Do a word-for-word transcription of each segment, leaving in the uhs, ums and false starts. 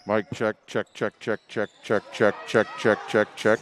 Mike, check, check, check, check, check, check, check, check, check, check, check.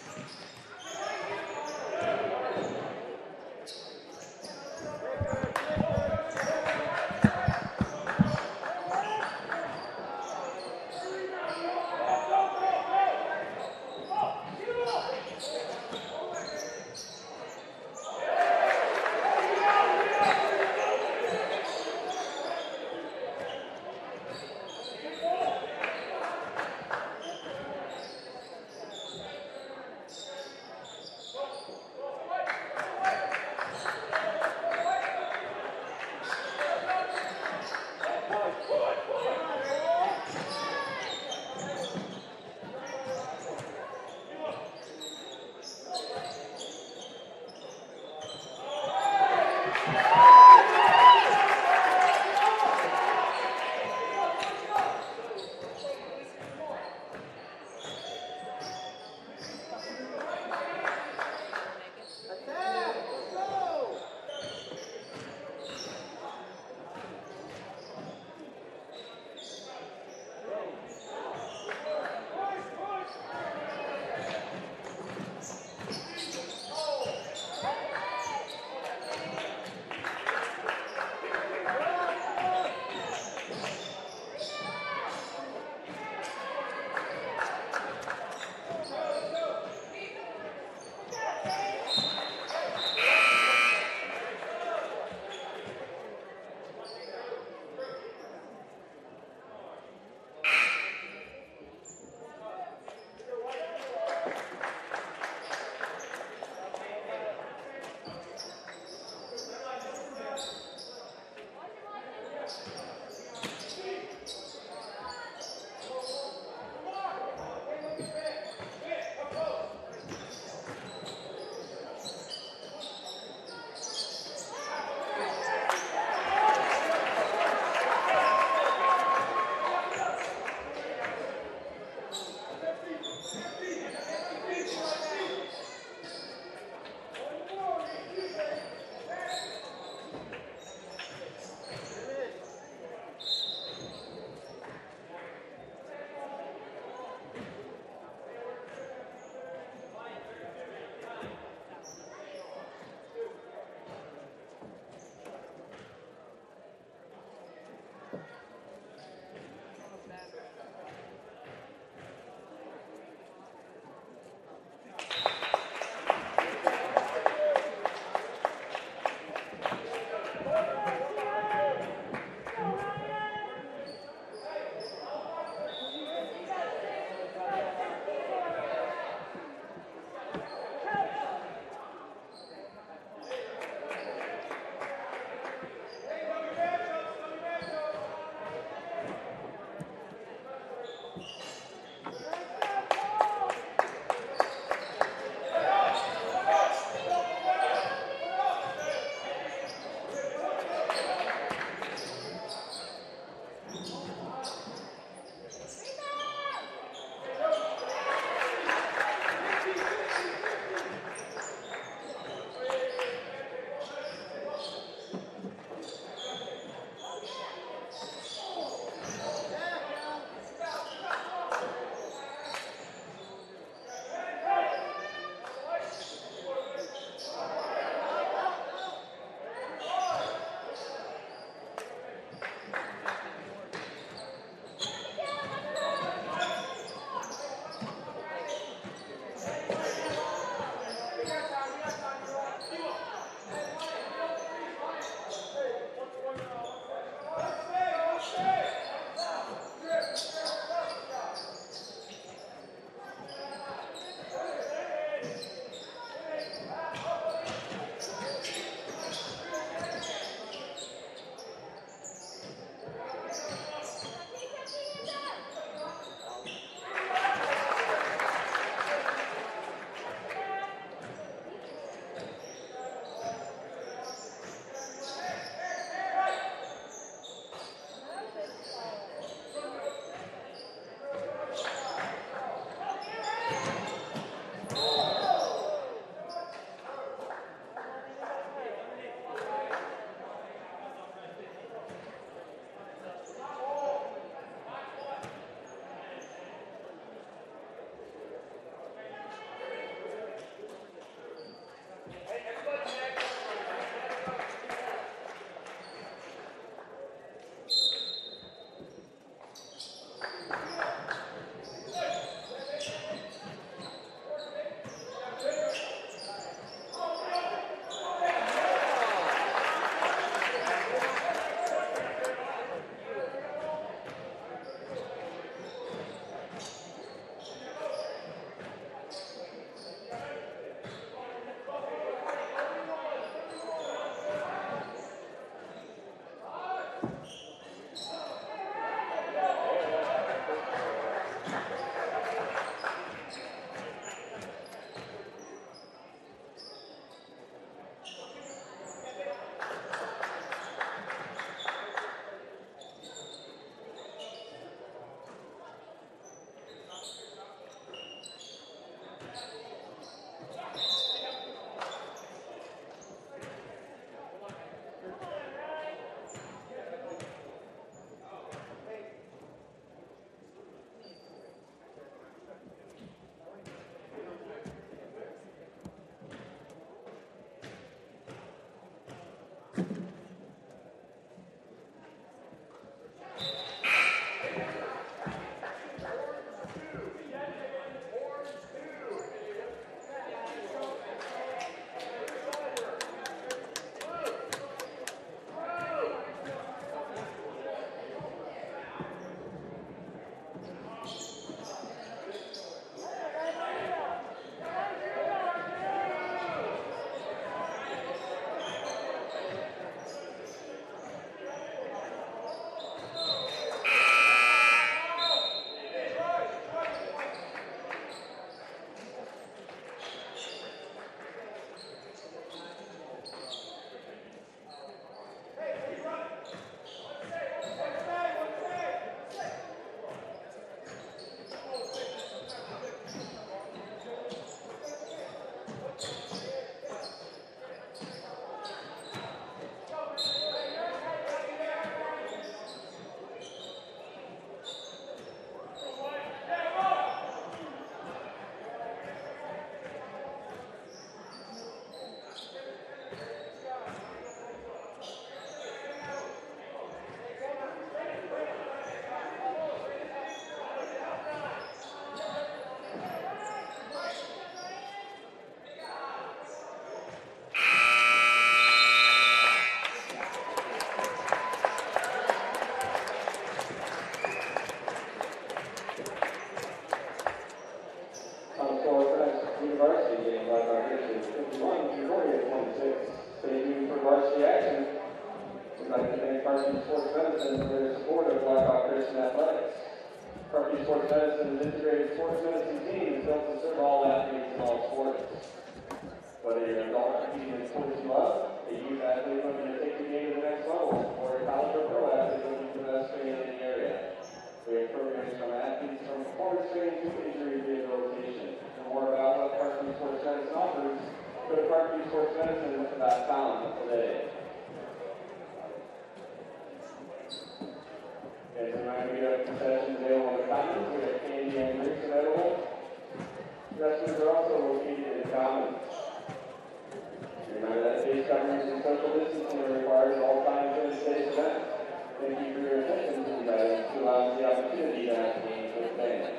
Concordia Sports Medicine's integrated sports medicine team is built to serve all athletes in all sports. Whether you're an adult competing in sports you love, a youth athlete looking to take the game to the next level, or a college or pro athlete looking for the best training in the area. We have programs from athletes from performance training to injury rehabilitation. For more about what Concordia Sports Medicine offers, go to concordia sports medicine dot com today. As a reminder, we have concessions available in the commons. We have candy and drinks available. Restrooms are also located in the commons. Remember that face coverings and social distancing are required at all times during today's event. Thank you for your attention to these items to allow us the opportunity to have games with fans.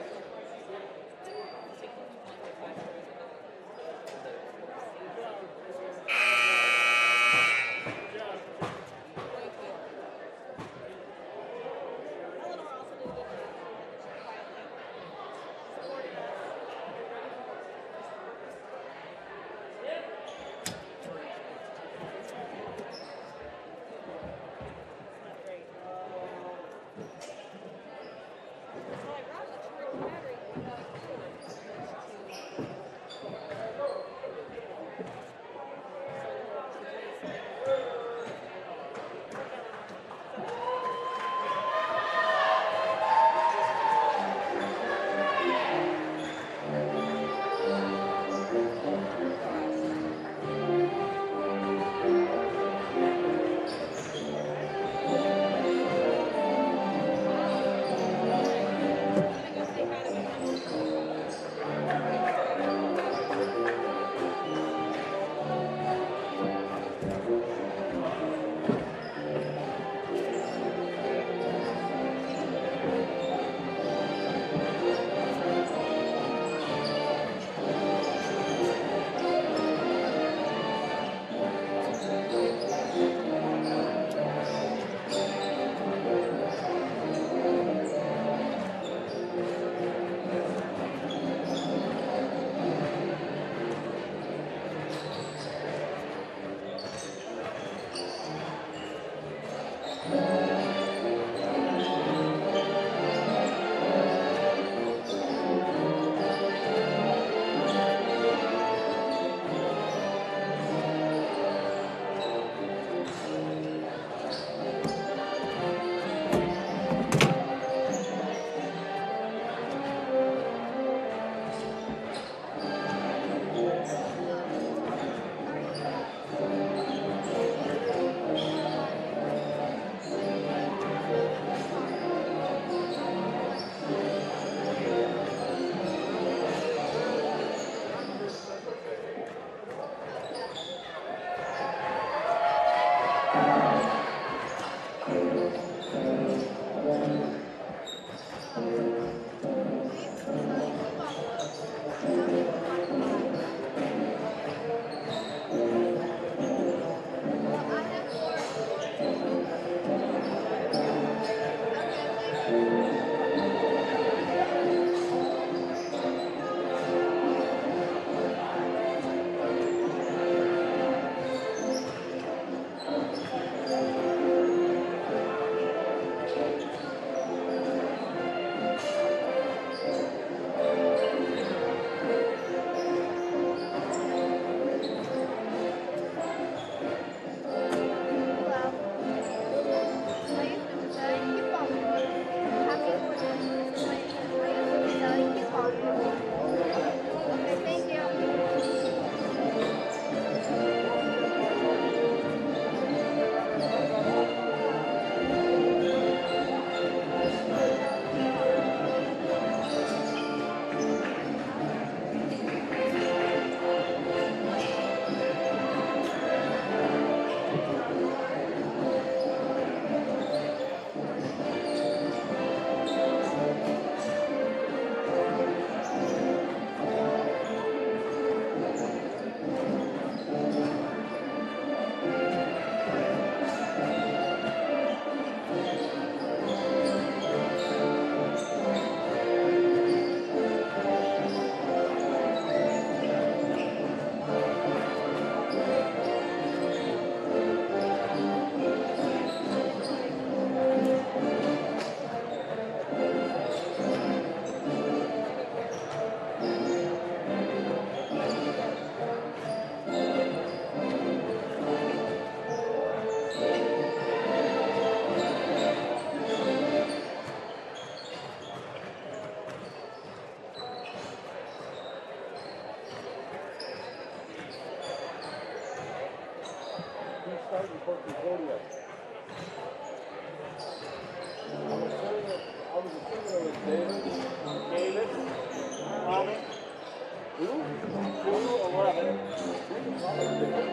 Concordia. I was assuming, I was assuming it was David. David. Tommy. Who? two eleven. We can probably pick this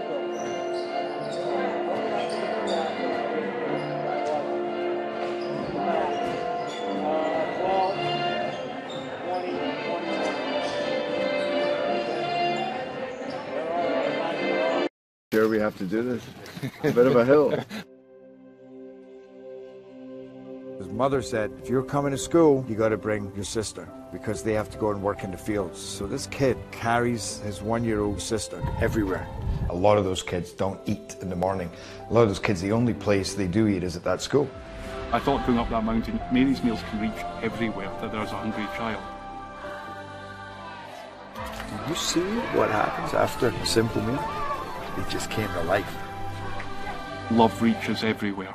Sure, we have to do this. A bit of a hill. His mother said, if you're coming to school, you got to bring your sister because they have to go and work in the fields. So this kid carries his one-year-old sister everywhere. A lot of those kids don't eat in the morning. A lot of those kids, the only place they do eat is at that school. I thought going up that mountain, Mary's meals can reach everywhere that there's a hungry child. You see what happens after a simple meal? It just came to life. Love reaches everywhere.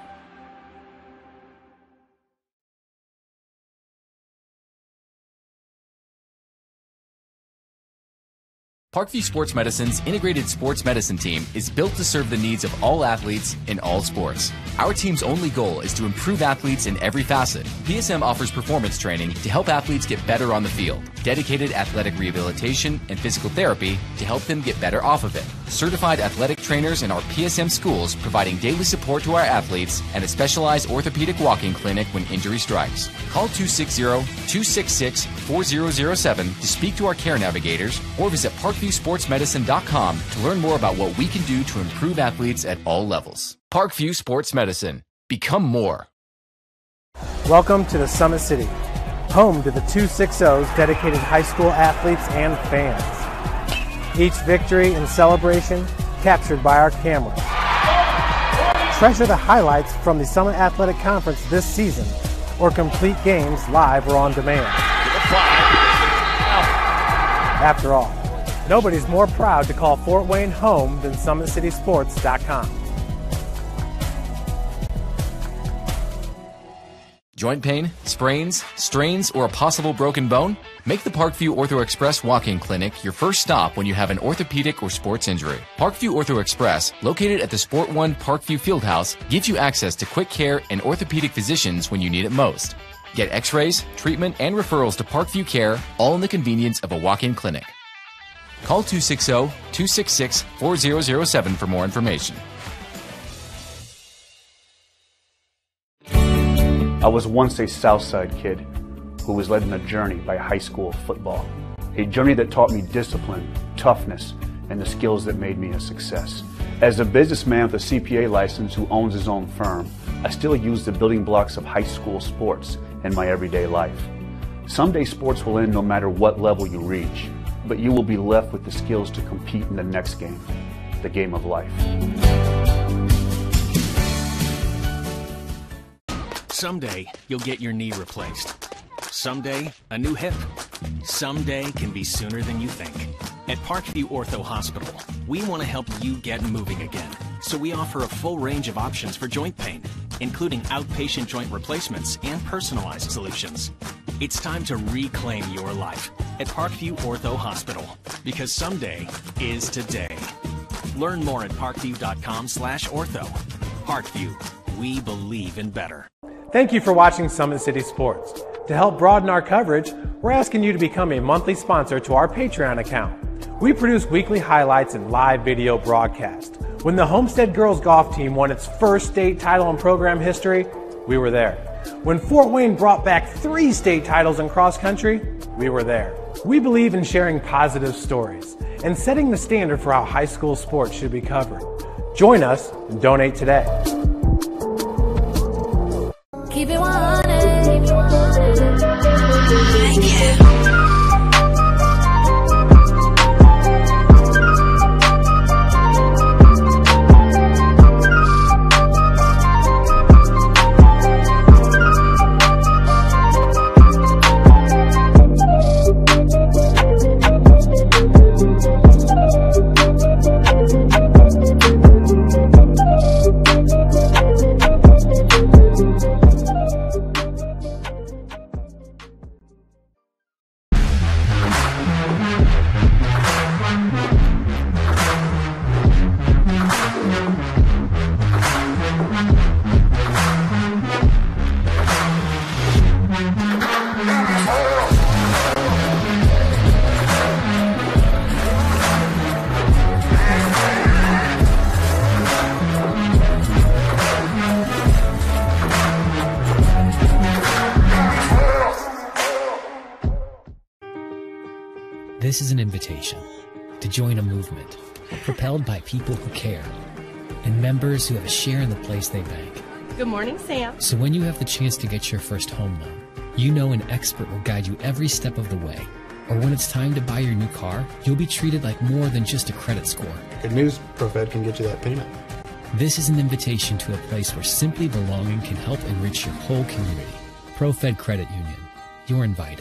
Parkview Sports Medicine's integrated sports medicine team is built to serve the needs of all athletes in all sports. Our team's only goal is to improve athletes in every facet. P S M offers performance training to help athletes get better on the field, dedicated athletic rehabilitation and physical therapy to help them get better off of it, certified athletic trainers in our P S M schools providing daily support to our athletes, and a specialized orthopedic walking clinic when injury strikes. Call two six zero, two six six, four zero zero seven to speak to our care navigators or visit parkview sports medicine dot com to learn more about what we can do to improve athletes at all levels. Parkview Sports Medicine. Become more. Welcome to the Summit City, home to the two sixties dedicated high school athletes and fans. Each victory and celebration captured by our cameras. Treasure the highlights from the Summit Athletic Conference this season or complete games live or on demand. After all, nobody's more proud to call Fort Wayne home than Summit City Sports dot com. Joint pain, sprains, strains, or a possible broken bone? Make the Parkview Ortho Express Walk-In Clinic your first stop when you have an orthopedic or sports injury. Parkview Ortho Express, located at the Sport One Parkview Fieldhouse, gives you access to quick care and orthopedic physicians when you need it most. Get x-rays, treatment, and referrals to Parkview Care, all in the convenience of a walk-in clinic. Call two six zero, two six six, four zero zero seven for more information. I was once a Southside kid who was led on a journey by high school football. A journey that taught me discipline, toughness, and the skills that made me a success. As a businessman with a C P A license who owns his own firm, I still use the building blocks of high school sports in my everyday life. Someday sports will end no matter what level you reach, but you will be left with the skills to compete in the next game, the game of life. Someday, you'll get your knee replaced. Someday, a new hip. Someday can be sooner than you think. At Parkview Ortho Hospital, we want to help you get moving again. So we offer a full range of options for joint pain, including outpatient joint replacements and personalized solutions. It's time to reclaim your life at Parkview Ortho Hospital, because someday is today. Learn more at parkview dot com slash ortho. Parkview, we believe in better. Thank you for watching Summit City Sports. To help broaden our coverage, we're asking you to become a monthly sponsor to our Patreon account. We produce weekly highlights and live video broadcasts. When the Homestead girls golf team won its first state title in program history, we were there. When Fort Wayne brought back three state titles in cross country, we were there. We believe in sharing positive stories and setting the standard for how high school sports should be covered. Join us and donate today. Keep it one hundred. Thank you. This is an invitation to join a movement propelled by people who care and members who have a share in the place they bank. Good morning, Sam. So when you have the chance to get your first home loan, you know an expert will guide you every step of the way. Or when it's time to buy your new car, you'll be treated like more than just a credit score. Good news, ProFed can get you that payment. This is an invitation to a place where simply belonging can help enrich your whole community. ProFed Credit Union. You're invited.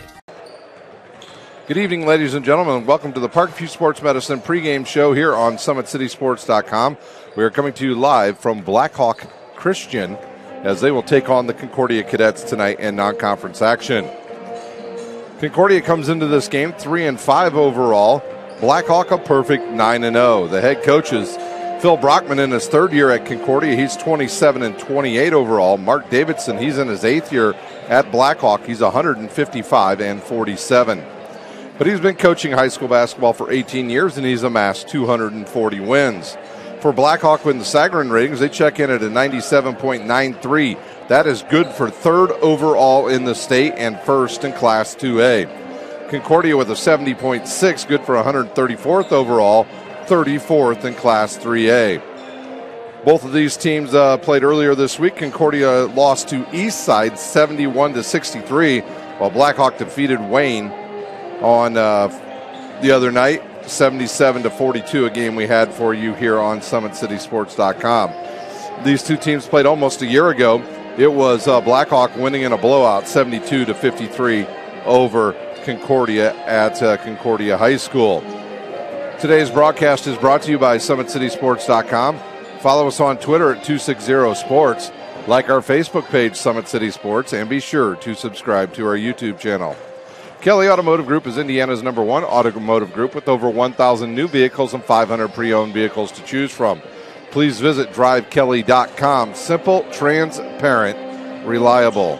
Good evening, ladies and gentlemen. Welcome to the Parkview Sports Medicine pregame show here on Summit City Sports dot com. We are coming to you live from Blackhawk Christian as they will take on the Concordia Cadets tonight in non-conference action. Concordia comes into this game three and five overall. Blackhawk a perfect nine and oh. The head coach is Phil Brockman in his third year at Concordia. He's twenty-seven and twenty-eight overall. Mark Davidson, he's in his eighth year at Blackhawk. He's one fifty-five and forty-seven. But he's been coaching high school basketball for eighteen years, and he's amassed two hundred forty wins. For Blackhawk with the Sagarin ratings, they check in at a ninety-seven point nine three. That is good for third overall in the state and first in Class two A. Concordia with a seventy point six, good for one hundred thirty-fourth overall, thirty-fourth in Class three A. Both of these teams uh, played earlier this week. Concordia lost to Eastside seventy-one to sixty-three, while Blackhawk defeated Wayne on uh, the other night, seventy-seven to forty-two, a game we had for you here on Summit City Sports dot com. These two teams played almost a year ago. It was uh, Blackhawk winning in a blowout, seventy-two to fifty-three over Concordia at uh, Concordia High School. Today's broadcast is brought to you by Summit City Sports dot com. Follow us on Twitter at two sixty sports. Like our Facebook page, Summit City Sports, and be sure to subscribe to our YouTube channel. Kelly Automotive Group is Indiana's number one automotive group with over one thousand new vehicles and five hundred pre-owned vehicles to choose from. Please visit drive kelly dot com. Simple, transparent, reliable.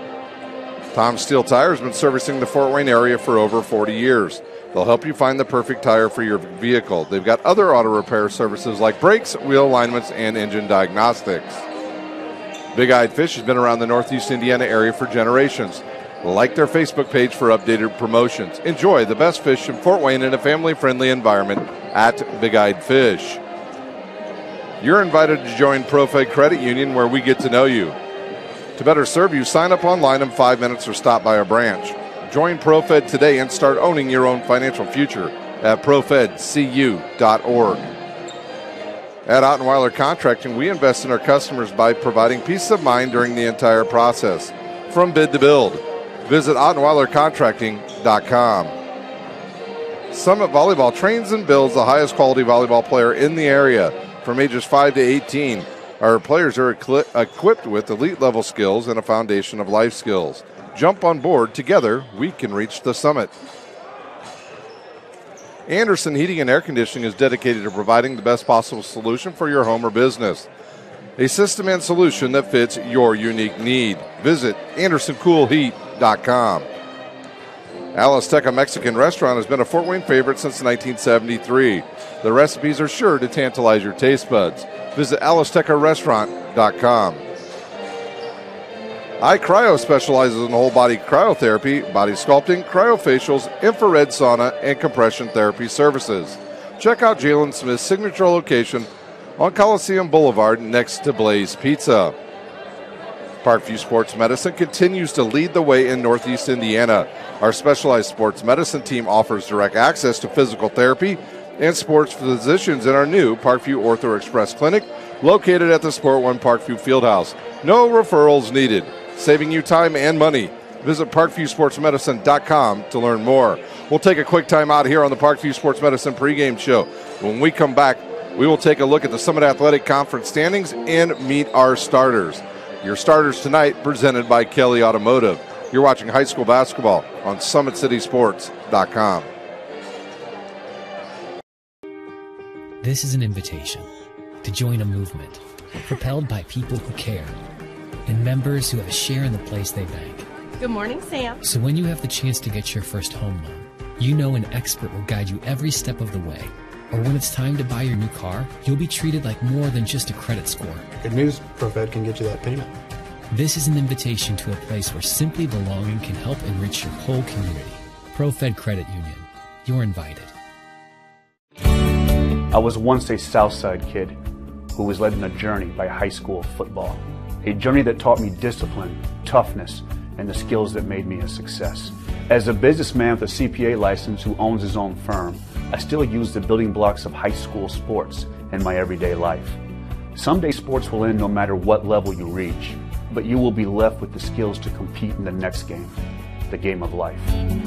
Tom Steel Tire has been servicing the Fort Wayne area for over forty years. They'll help you find the perfect tire for your vehicle. They've got other auto repair services like brakes, wheel alignments, and engine diagnostics. Big Eyed Fish has been around the Northeast Indiana area for generations. Like their Facebook page for updated promotions. Enjoy the best fish in Fort Wayne in a family-friendly environment at Big Eyed Fish. You're invited to join ProFed Credit Union, where we get to know you. To better serve you, sign up online in five minutes or stop by a branch. Join ProFed today and start owning your own financial future at profed c u dot org. At Ottenweiler Contracting, we invest in our customers by providing peace of mind during the entire process, from bid to build. Visit Ottenweiler Contracting dot com. Summit Volleyball trains and builds the highest quality volleyball player in the area from ages five to eighteen. Our players are equipped with elite-level skills and a foundation of life skills. Jump on board. Together, we can reach the summit. Anderson Heating and Air Conditioning is dedicated to providing the best possible solution for your home or business. A system and solution that fits your unique need. Visit anderson cool heat dot com. Alisteca Mexican Restaurant has been a Fort Wayne favorite since nineteen seventy-three. The recipes are sure to tantalize your taste buds. Visit alisteca restaurant dot com. iCryo specializes in whole-body cryotherapy, body sculpting, cryofacials, infrared sauna, and compression therapy services. Check out Jalen Smith's signature location on Coliseum Boulevard next to Blaze Pizza. Parkview Sports Medicine continues to lead the way in Northeast Indiana. Our specialized sports medicine team offers direct access to physical therapy and sports physicians in our new Parkview Ortho Express Clinic, located at the Sport One Parkview Fieldhouse. No referrals needed, saving you time and money. Visit parkview sports medicine dot com to learn more. We'll take a quick time out here on the Parkview Sports Medicine pregame show. When we come back, we will take a look at the Summit Athletic Conference standings and meet our starters. Your starters tonight, presented by Kelly Automotive. You're watching high school basketball on Summit City Sports dot com. This is an invitation to join a movement propelled by people who care and members who have a share in the place they bank. Good morning, Sam. So when you have the chance to get your first home loan, you know an expert will guide you every step of the way. Or when it's time to buy your new car, you'll be treated like more than just a credit score. Good news, ProFed can get you that payment. This is an invitation to a place where simply belonging can help enrich your whole community. ProFed Credit Union. you're invited. I was once a Southside kid who was led on a journey by high school football. A journey that taught me discipline, toughness, and the skills that made me a success. As a businessman with a C P A license who owns his own firm, I still use the building blocks of high school sports in my everyday life. Someday sports will end no matter what level you reach, but you will be left with the skills to compete in the next game, the game of life.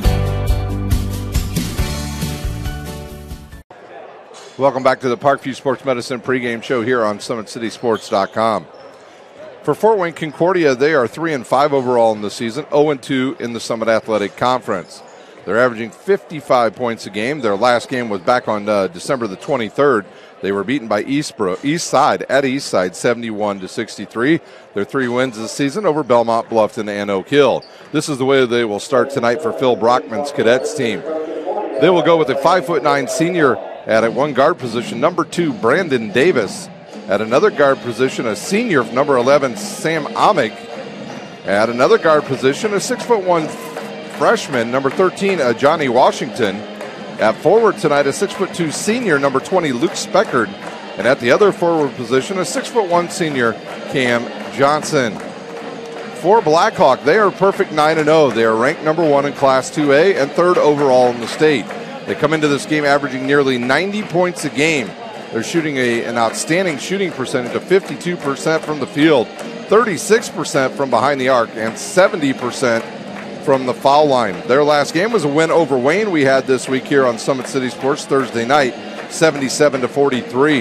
Welcome back to the Parkview Sports Medicine pregame show here on Summit City Sports dot com. For Fort Wayne Concordia, they are three and five overall in the season, oh and two in the Summit Athletic Conference. They're averaging fifty-five points a game. Their last game was back on uh, December the twenty-third. They were beaten by Eastbrook, East Side at East Side seventy-one to sixty-three. Their three wins this season over Belmont, Bluffton, and Oak Hill. This is the way they will start tonight for Phil Brockman's Cadets team. They will go with a five foot nine senior at a one guard position, number two, Brandon Davis. At another guard position, a senior, number eleven, Sam Amick. At another guard position, a six foot one freshman, number thirteen, uh, Johnny Washington. At forward tonight, a six foot two senior, number twenty, Luke Speckard. And at the other forward position, a six foot one senior, Cam Johnson. For Blackhawk, they are perfect nine and oh. They are ranked number one in Class two A and third overall in the state. They come into this game averaging nearly ninety points a game. They're shooting a, an outstanding shooting percentage of fifty-two percent from the field, thirty-six percent from behind the arc, and seventy percent from the foul line. Their last game was a win over Wayne we had this week here on Summit City Sports Thursday night, seventy-seven to forty-three.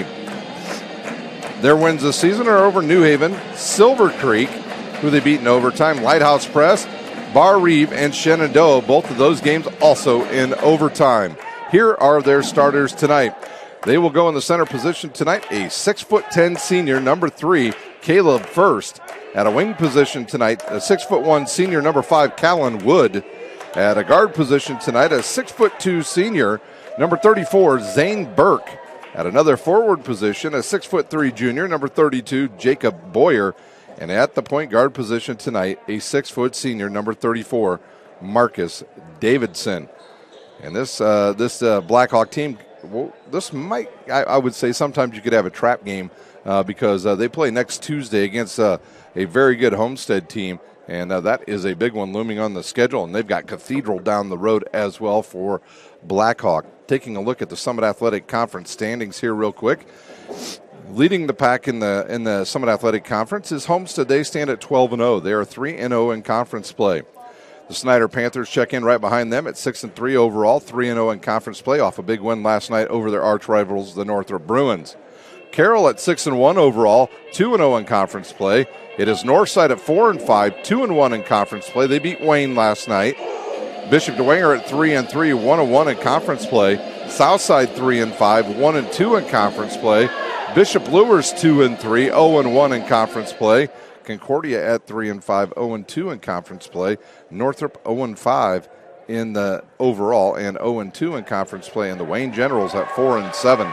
Their wins this season are over New Haven, Silver Creek, who they beat in overtime, Lighthouse Press, Bar Reeve, and Shenandoah. Both of those games also in overtime. Here are their starters tonight. They will go in the center position tonight, a six foot ten senior, number three, Caleb First. At a wing position tonight, a six foot one senior, number five, Callan Wood. At a guard position tonight, a six foot two senior, number thirty-four, Zane Burke. At another forward position, a six foot three junior, number thirty-two, Jacob Boyer. And at the point guard position tonight, a six foot senior, number thirty-four, Marcus Davidson. And this uh, this uh, Blackhawk team, well, this might, I, I would say sometimes you could have a trap game uh, because uh, they play next Tuesday against uh, a very good Homestead team, and uh, that is a big one looming on the schedule, and they've got Cathedral down the road as well for Blackhawk. Taking a look at the Summit Athletic Conference standings here real quick. Leading the pack in the in the Summit Athletic Conference is Homestead. They stand at twelve and oh. They are three and oh in conference play. The Snyder Panthers check in right behind them at six and three overall, three and oh in conference play off a big win last night over their arch rivals, the Northrop Bruins. Carroll at six and one overall, two and oh in conference play. It is Northside at four and five, two and one in conference play. They beat Wayne last night. Bishop DeWanger at three and three, one and one in conference play. Southside three and five, one and two in conference play. Bishop Lewis two and three, oh and one in conference play. Concordia at three and five, oh and two in conference play. Northrop oh and five in the overall and oh and two in conference play. And the Wayne Generals at four and seven,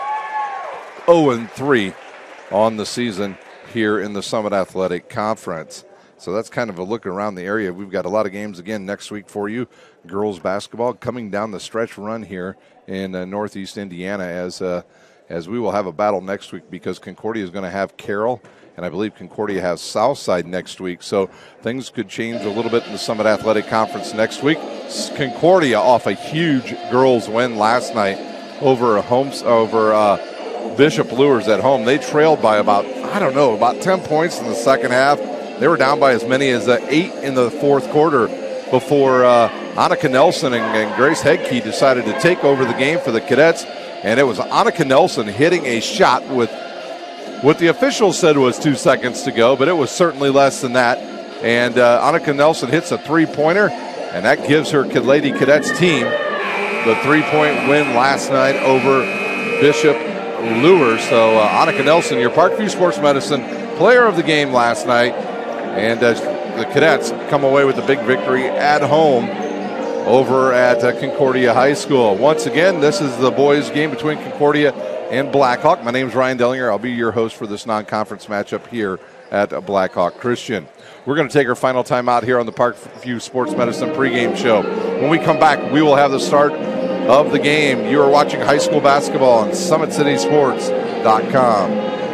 oh and three on the season here in the Summit Athletic Conference. So that's kind of a look around the area. We've got a lot of games again next week for you. Girls basketball coming down the stretch run here in uh, Northeast Indiana as uh, as we will have a battle next week because Concordia is going to have Carroll, and I believe Concordia has Southside next week. So things could change a little bit in the Summit Athletic Conference next week. Concordia off a huge girls win last night over Holmes, over uh, Bishop Lewis at home. They trailed by about, I don't know, about ten points in the second half. They were down by as many as uh, eight in the fourth quarter before uh, Annika Nelson and, and Grace Hedke decided to take over the game for the Cadets. And it was Annika Nelson hitting a shot with what the officials said was two seconds to go, but it was certainly less than that. And uh, Annika Nelson hits a three-pointer, and that gives her Lady Cadets team the three-point win last night over Bishop Lewis. So uh, Annika Nelson, your Parkview Sports Medicine player of the game last night. And uh, the Cadets come away with a big victory at home over at uh, Concordia High School. Once again, this is the boys' game between Concordia and Blackhawk. My name is Ryan Dellinger. I'll be your host for this non-conference matchup here at Blackhawk Christian. We're going to take our final time out here on the Parkview Sports Medicine pregame show. When we come back, we will have the start of the game. You are watching high school basketball on Summit City Sports dot com.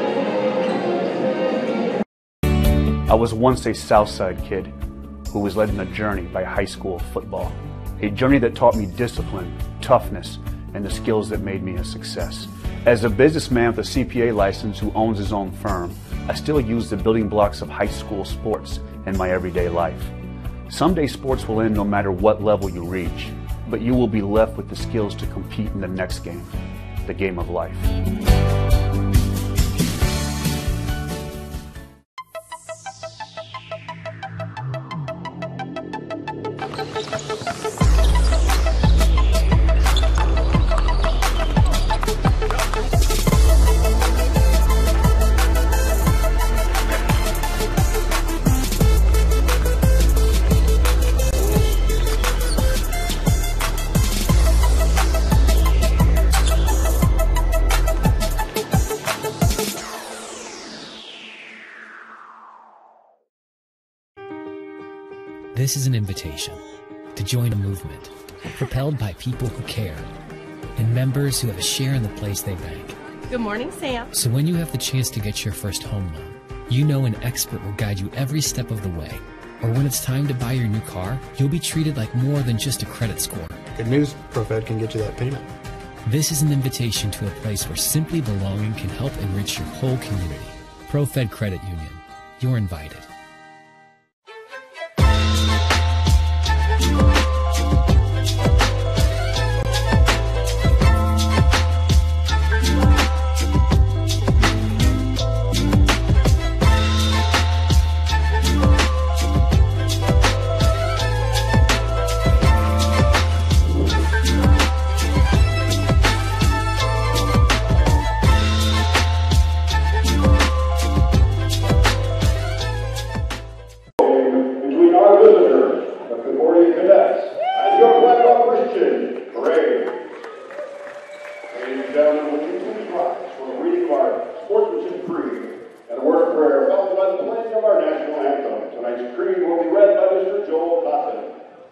I was once a Southside kid who was led on a journey by high school football. A journey that taught me discipline, toughness, and the skills that made me a success. As a businessman with a C P A license who owns his own firm, I still use the building blocks of high school sports in my everyday life. Someday sports will end no matter what level you reach, but you will be left with the skills to compete in the next game, the game of life. This is an invitation to join a movement propelled by people who care and members who have a share in the place they bank. Good morning, Sam. So when you have the chance to get your first home loan, you know an expert will guide you every step of the way. Or when it's time to buy your new car, you'll be treated like more than just a credit score. Good news, ProFed can get you that payment. This is an invitation to a place where simply belonging can help enrich your whole community. ProFed Credit Union. You're invited. Between our visitors, the Concordia Cadets, and your Blackhawk Christian parade. Ladies and gentlemen, would you please rise for the reading of our sportsmanship creed and a word of prayer followed by the playing of our national anthem. Tonight's creed will be read by Mister Joel Cotton.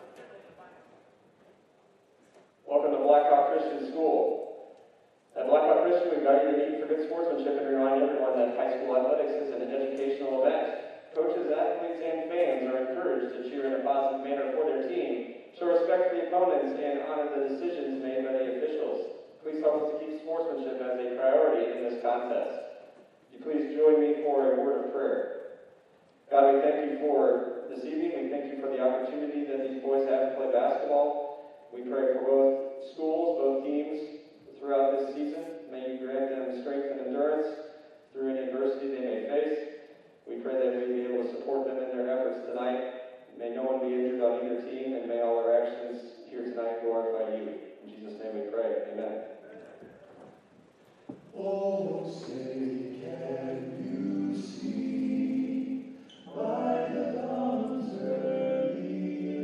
Welcome to Blackhawk Christian School. At Blackhawk Christian, we value the need for good sportsmanship and remind everyone that high school athletics is an educational event. Coaches, athletes, and fans are encouraged to cheer in a positive manner for their team, show respect for the opponents, and honor the decisions made by the officials. Please help us to keep sportsmanship as a priority in this contest. Would you please join me for a word of prayer. God, we thank you for this evening. We thank you for the opportunity that these boys have to play basketball. We pray for both schools, both teams throughout this season. May you grant them strength and endurance through any adversity they may face. We pray that we be able to support them in their efforts tonight. May no one be injured on either team, and may all our actions here tonight glorify you. In Jesus' name we pray. Amen. Oh, say, can you see by the dawn's early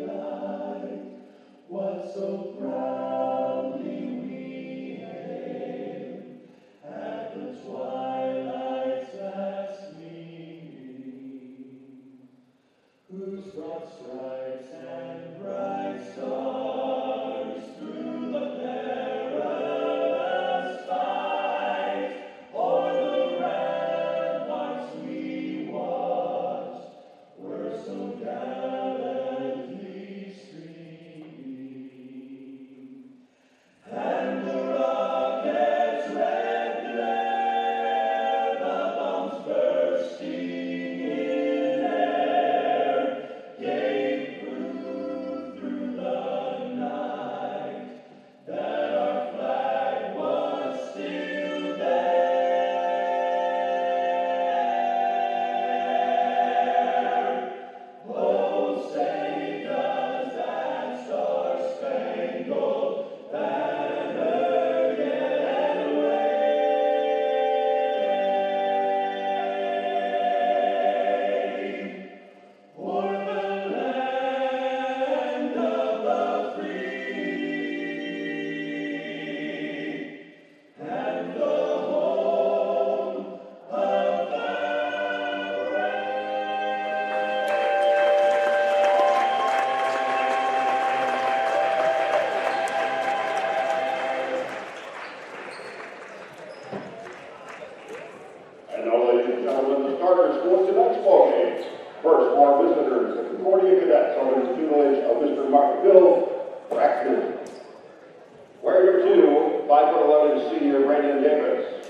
Mister Mark Bill Braxton. Wearing number two, five foot eleven senior Brandon Davis.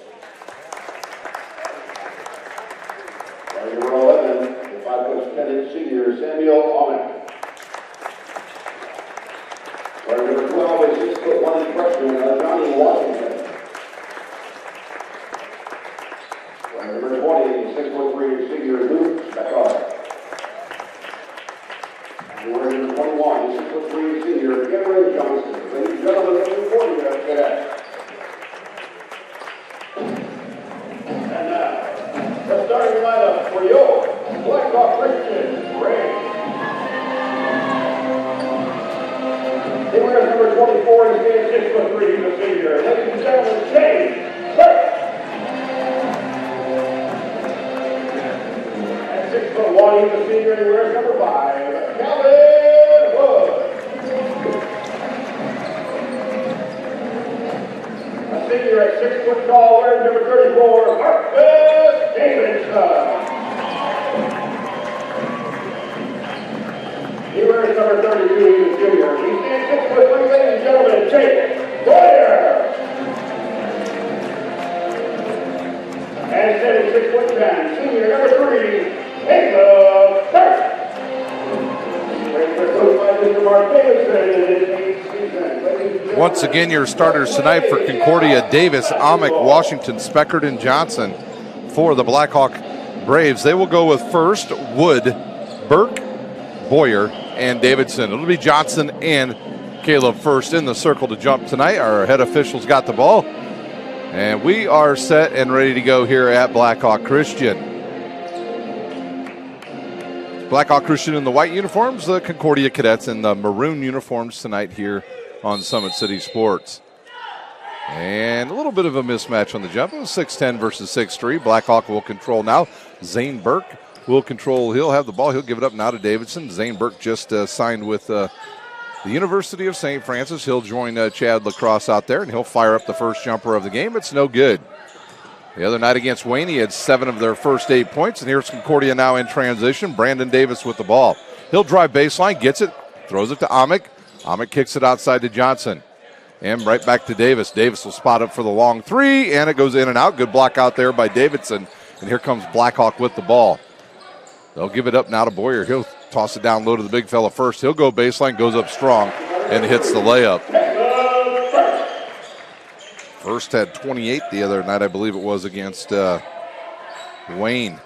Wearing number eleven, the five foot ten senior Samuel Amick. Wearing number twelve is six foot one freshman uh, Johnny Washington. Wearing number twenty, six foot three senior Luke Beckard. And wearing number twenty-one, six foot three senior Cameron Johnson. Ladies and gentlemen, the Concordia cadets. And now, the starting lineup for your Blackhawk Christian Ray. He wears number twenty-four and stands six foot three, the senior. Ladies and gentlemen, Shane Burke. At six foot one, he's the senior, and he wears number five, Calvin Wood. A senior at six foot tall, wearing number thirty-four, Marcus Davidson. He wears number thirty-two, he's a junior. He stands six foot three, ladies and gentlemen, Jake Boyer. And standing six foot ten, senior number three, Caleb Burke. Mister Mark Davidson in his eighth season. Once again, your starters tonight for Concordia: Davis, Amick, Washington, Speckard, and Johnson. For the Blackhawk Braves, they will go with first Wood, Burke, Boyer, and Davidson. It'll be Johnson and Caleb first in the circle to jump tonight. Our head officials got the ball, and we are set and ready to go here at Blackhawk Christian. Blackhawk Christian in the white uniforms, the Concordia Cadets in the maroon uniforms tonight here on Summit City Sports. And a little bit of a mismatch on the jump. It was six ten versus six three. Blackhawk will control now. Zane Burke will control. He'll have the ball. He'll give it up now to Davidson. Zane Burke just uh, signed with uh, the University of Saint Francis. He'll join uh, Chad Lacrosse out there, and he'll fire up the first jumper of the game. It's no good. The other night against Wayne, he had seven of their first eight points, and here's Concordia now in transition. Brandon Davis with the ball. He'll drive baseline, gets it, throws it to Amick. Amick kicks it outside to Johnson. And right back to Davis. Davis will spot up for the long three, and it goes in and out. Good block out there by Davidson. And here comes Blackhawk with the ball. They'll give it up now to Boyer. He'll toss it down low to the big fella first. He'll go baseline, goes up strong, and hits the layup. First had twenty-eight the other night, I believe it was, against uh, Wayne.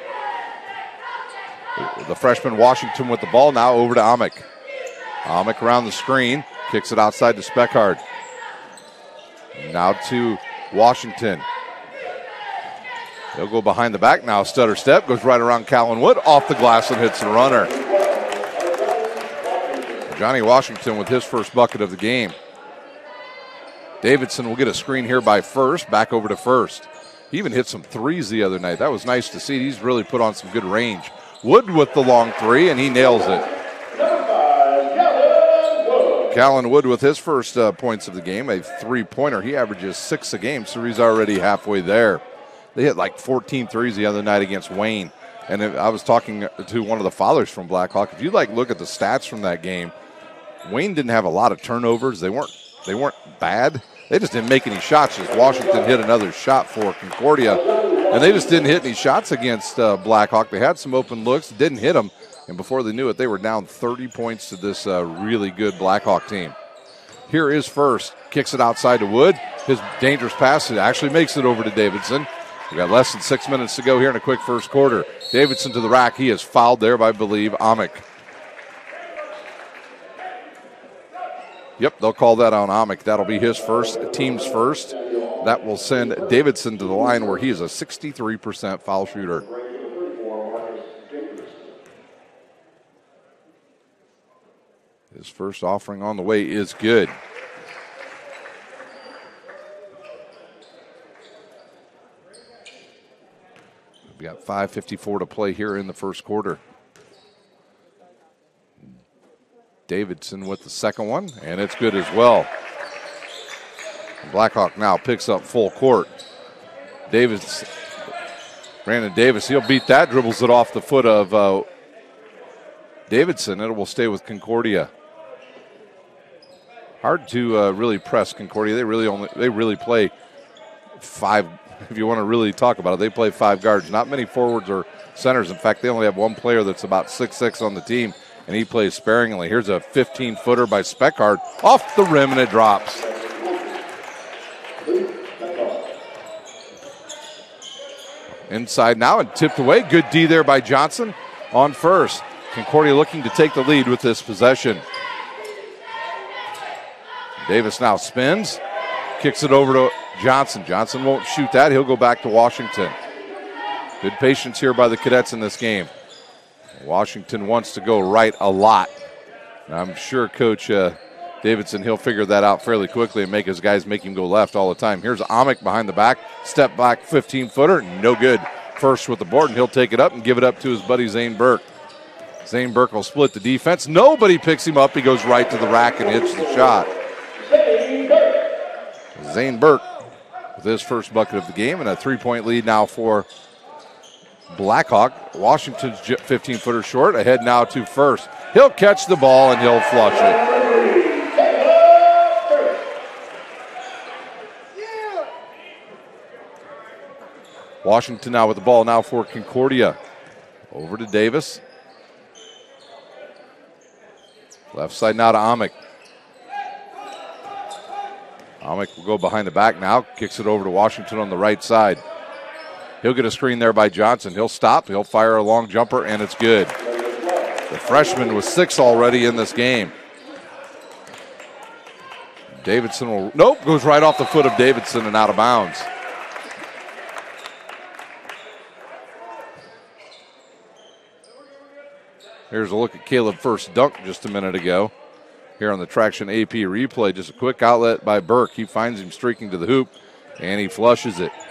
The freshman Washington with the ball now over to Amick. Amick around the screen, kicks it outside to Speckard. Now to Washington. He'll go behind the back now, stutter step, goes right around Callan Wood, off the glass and hits the runner. Johnny Washington with his first bucket of the game. Davidson will get a screen here by First, back over to First. He even hit some threes the other night. That was nice to see. He's really put on some good range. Wood with the long three, and he nails it. Callan Wood with his first uh, points of the game, a three-pointer. He averages six a game, so he's already halfway there. They hit like fourteen threes the other night against Wayne. And I was talking to one of the fathers from Blackhawk. If you like look at the stats from that game, Wayne didn't have a lot of turnovers. They weren't they weren't bad. They just didn't make any shots. Just Washington hit another shot for Concordia. And they just didn't hit any shots against uh, Blackhawk. They had some open looks, didn't hit them. And before they knew it, they were down thirty points to this uh, really good Blackhawk team. Here is First. Kicks it outside to Wood. His dangerous pass actually makes it over to Davidson. We got less than six minutes to go here in a quick first quarter. Davidson to the rack. He is fouled there by, I believe, Amick. Yep, they'll call that on Amick. That'll be his first, team's first. That will send Davidson to the line where he is a sixty-three percent foul shooter. His first offering on the way is good. We got five fifty-four to play here in the first quarter. Davidson with the second one, and it's good as well. Blackhawk now picks up full court. Davis, Brandon Davis, he'll beat that, dribbles it off the foot of uh, Davidson. It will stay with Concordia. Hard to uh, really press Concordia. They really only they really play five. If you want to really talk about it, they play five guards. Not many forwards or centers. In fact, they only have one player that's about six six on the team, and he plays sparingly. Here's a fifteen-footer by Speckard off the rim, and it drops. Inside now and tipped away. Good D there by Johnson on first. Concordia looking to take the lead with this possession. Davis now spins, kicks it over to Johnson. Johnson won't shoot that. He'll go back to Washington. Good patience here by the Cadets in this game. Washington wants to go right a lot. I'm sure Coach uh, Davidson, he'll figure that out fairly quickly and make his guys make him go left all the time. Here's Amick behind the back. Step back fifteen-footer. No good. First with the board, and he'll take it up and give it up to his buddy Zane Burke. Zane Burke will split the defense. Nobody picks him up. He goes right to the rack and hits the shot. Zane Burke with his first bucket of the game, and a three-point lead now for Blackhawk. Washington's fifteen-footer short. Ahead now to first. He'll catch the ball and he'll flush it. Washington now with the ball now for Concordia. Over to Davis. Left side now to Amick. Amick will go behind the back now. Kicks it over to Washington on the right side. He'll get a screen there by Johnson. He'll stop. He'll fire a long jumper, and it's good. The freshman was six already in this game. Davidson will, nope, goes right off the foot of Davidson and out of bounds. Here's a look at Caleb first dunk just a minute ago. Here on the Traction A P replay, just a quick outlet by Burke. He finds him streaking to the hoop, and he flushes it.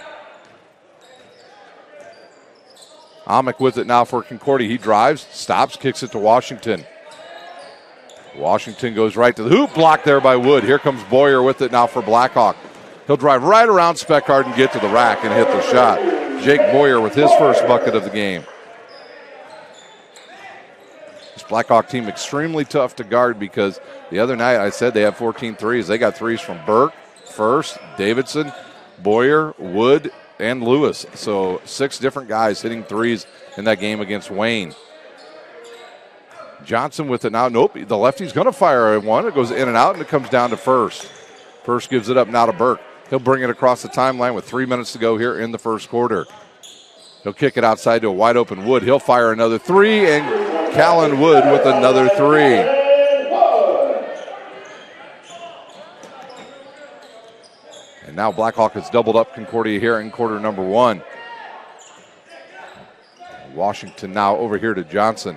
Amick with it now for Concordia. He drives, stops, kicks it to Washington. Washington goes right to the hoop, blocked there by Wood. Here comes Boyer with it now for Blackhawk. He'll drive right around Speckard and get to the rack and hit the shot. Jake Boyer with his first bucket of the game. This Blackhawk team extremely tough to guard because the other night I said they have fourteen threes. They got threes from Burke, First, Davidson, Boyer, Wood, and Lewis. So six different guys hitting threes in that game against Wayne. Johnson with it now. Nope, the lefty's going to fire a one. It goes in and out, and it comes down to First. First gives it up now to Burke. He'll bring it across the timeline with three minutes to go here in the first quarter. He'll kick it outside to a wide open Wood. He'll fire another three, and Callan Wood with another three. And now Blackhawk has doubled up Concordia here in quarter number one. Washington now over here to Johnson.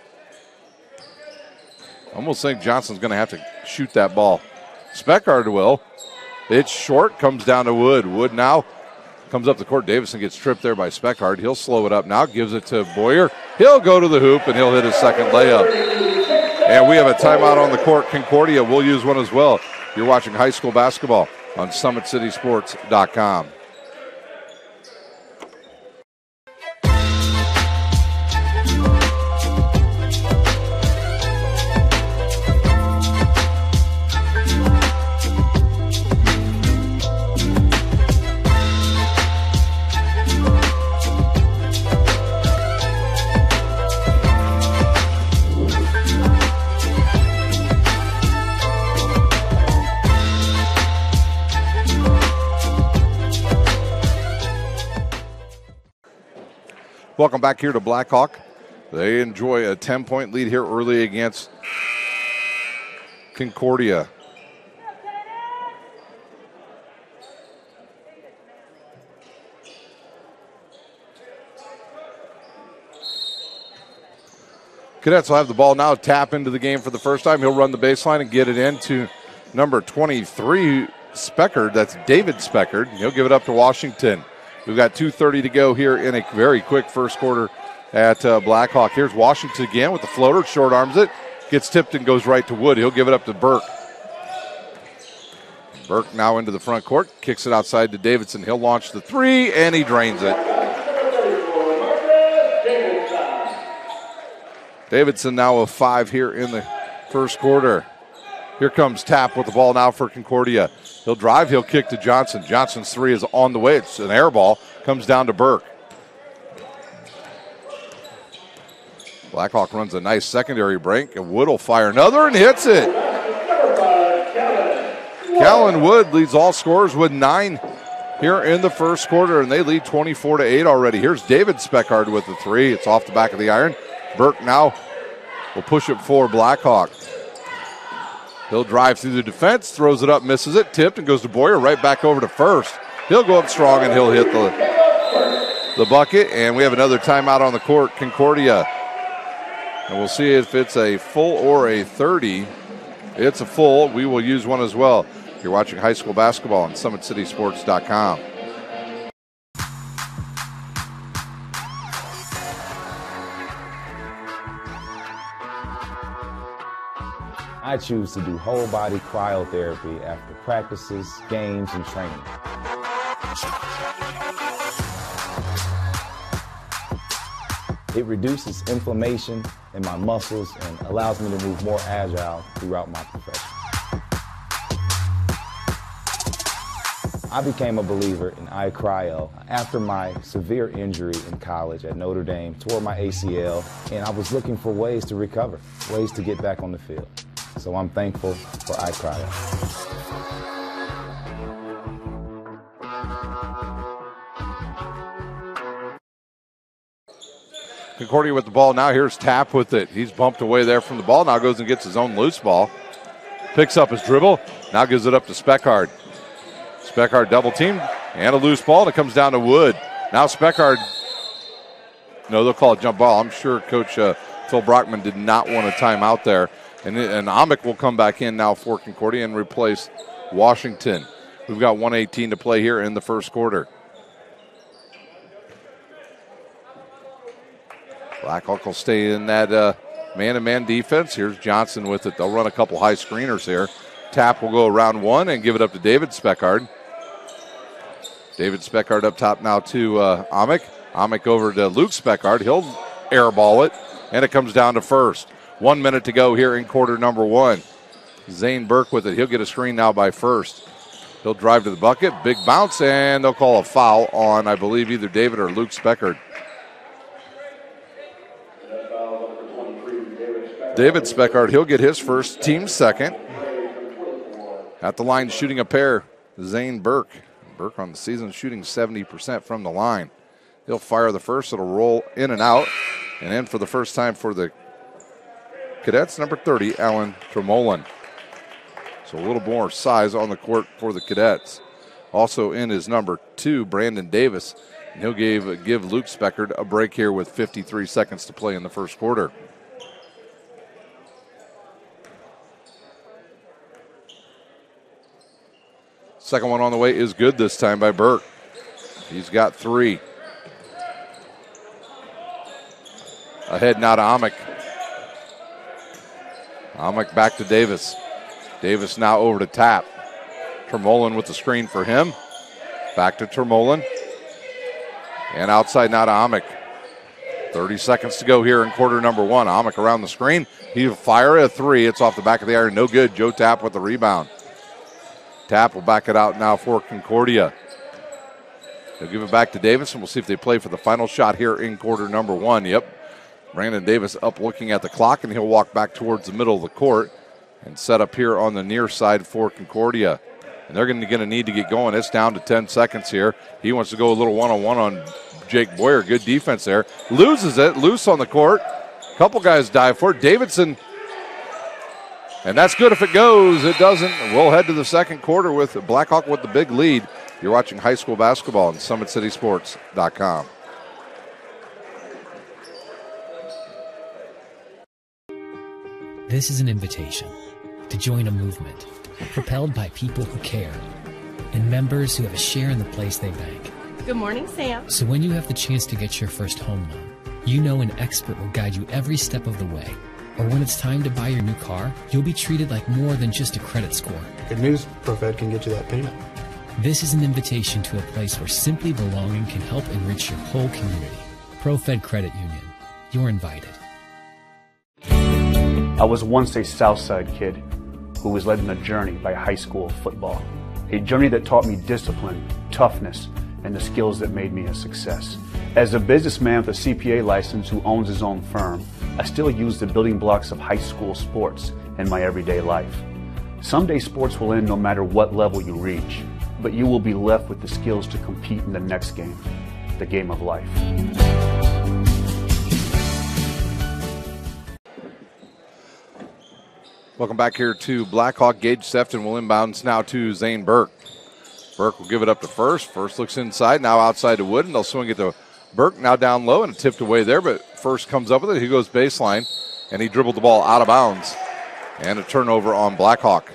Almost think Johnson's going to have to shoot that ball. Speckard will. It's short, comes down to Wood. Wood now comes up the court. Davison gets tripped there by Speckard. He'll slow it up now, gives it to Boyer. He'll go to the hoop, and he'll hit his second layup. And we have a timeout on the court. Concordia will use one as well. You're watching high school basketball on Summit City Sports dot com. Welcome back here to Blackhawk. They enjoy a ten-point lead here early against Concordia. Cadets will have the ball now, tap into the game for the first time. He'll run the baseline and get it into number twenty-three, Speckard. That's David Speckard. He'll give it up to Washington. We've got two thirty to go here in a very quick first quarter at uh, Blackhawk. Here's Washington again with the floater, short arms it, gets tipped and goes right to Wood. He'll give it up to Burke. Burke now into the front court, kicks it outside to Davidson. He'll launch the three, and he drains it. Davidson now with five here in the first quarter. Here comes Tapp with the ball now for Concordia. He'll drive, he'll kick to Johnson. Johnson's three is on the way. It's an air ball. Comes down to Burke. Blackhawk runs a nice secondary break, and Wood will fire another and hits it. Callan Wood leads all scorers with nine here in the first quarter, and they lead twenty-four to eight already. Here's David Speckard with the three. It's off the back of the iron. Burke now will push it for Blackhawk. He'll drive through the defense, throws it up, misses it, tipped, and goes to Boyer right back over to first. He'll go up strong, and he'll hit the, the bucket, and we have another timeout on the court, Concordia. And we'll see if it's a full or a thirty. It's a full. We will use one as well. You're watching high school basketball on Summit City Sports dot com. I choose to do whole body cryotherapy after practices, games, and training. It reduces inflammation in my muscles and allows me to move more agile throughout my profession. I became a believer in iCryo after my severe injury in college at Notre Dame, tore my A C L, and I was looking for ways to recover, ways to get back on the field. So I'm thankful for iCryo. Concordia with the ball now. Here's Tapp with it. He's bumped away there from the ball. Now goes and gets his own loose ball. Picks up his dribble. Now gives it up to Speckard. Speckard double teamed and a loose ball. And it comes down to Wood. Now Speckard. No, they'll call it jump ball. I'm sure Coach uh, Phil Brockman did not want a timeout there. And, and Amick will come back in now for Concordia and replace Washington. We've got one eighteen to play here in the first quarter. Blackhawk will stay in that uh, man-to-man defense. Here's Johnson with it. They'll run a couple high screeners here. Tapp will go around one and give it up to David Speckard. David Speckard up top now to uh, Amick. Amick over to Luke Speckard. He'll airball it, and it comes down to first. One minute to go here in quarter number one. Zane Burke with it. He'll get a screen now by first. He'll drive to the bucket. Big bounce, and they'll call a foul on, I believe, either David or Luke Speckard. David Speckard, he'll get his first, team second. At the line shooting a pair, Zane Burke. Burke on the season shooting seventy percent from the line. He'll fire the first. It'll roll in and out. And in for the first time for the Cadets, number thirty, Alan Tremolin. So a little more size on the court for the Cadets. Also in is number two, Brandon Davis. And he'll give, give Luke Speckard a break here with fifty-three seconds to play in the first quarter. Second one on the way is good this time by Burke. He's got three. Ahead now to Amick. Amick back to Davis. Davis now over to Tapp. Tremolin with the screen for him. Back to Tremolin. And outside now to Amick. thirty seconds to go here in quarter number one. Amick around the screen. He'll fire a three. It's off the back of the iron. No good. Joe Tapp with the rebound. Tapp will back it out now for Concordia. They'll give it back to Davis, and we'll see if they play for the final shot here in quarter number one. Yep. Brandon Davis up looking at the clock, and he'll walk back towards the middle of the court and set up here on the near side for Concordia. And they're going to need to get going. It's down to ten seconds here. He wants to go a little one-on-one on Jake Boyer. Good defense there. Loses it. Loose on the court. Couple guys dive for it. Davidson. And that's good if it goes. It doesn't. We'll head to the second quarter with Blackhawk with the big lead. You're watching high school basketball on Summit City Sports dot com. This is an invitation to join a movement propelled by people who care and members who have a share in the place they bank. Good morning, Sam. So when you have the chance to get your first home loan, you know an expert will guide you every step of the way. Or when it's time to buy your new car, you'll be treated like more than just a credit score. Good news, ProFed can get you that payment. This is an invitation to a place where simply belonging can help enrich your whole community. ProFed Credit Union. You're invited. I was once a Southside kid who was led on a journey by high school football. A journey that taught me discipline, toughness, and the skills that made me a success. As a businessman with a C P A license who owns his own firm, I still use the building blocks of high school sports in my everyday life. Someday sports will end no matter what level you reach, but you will be left with the skills to compete in the next game, the game of life. Welcome back here to Blackhawk. Gage Sefton will inbounds now to Zane Burke. Burke will give it up to First. First looks inside, now outside to Wood, and they'll swing it to Burke, now down low and tipped away there, but First comes up with it. He goes baseline, and he dribbled the ball out of bounds. And a turnover on Blackhawk.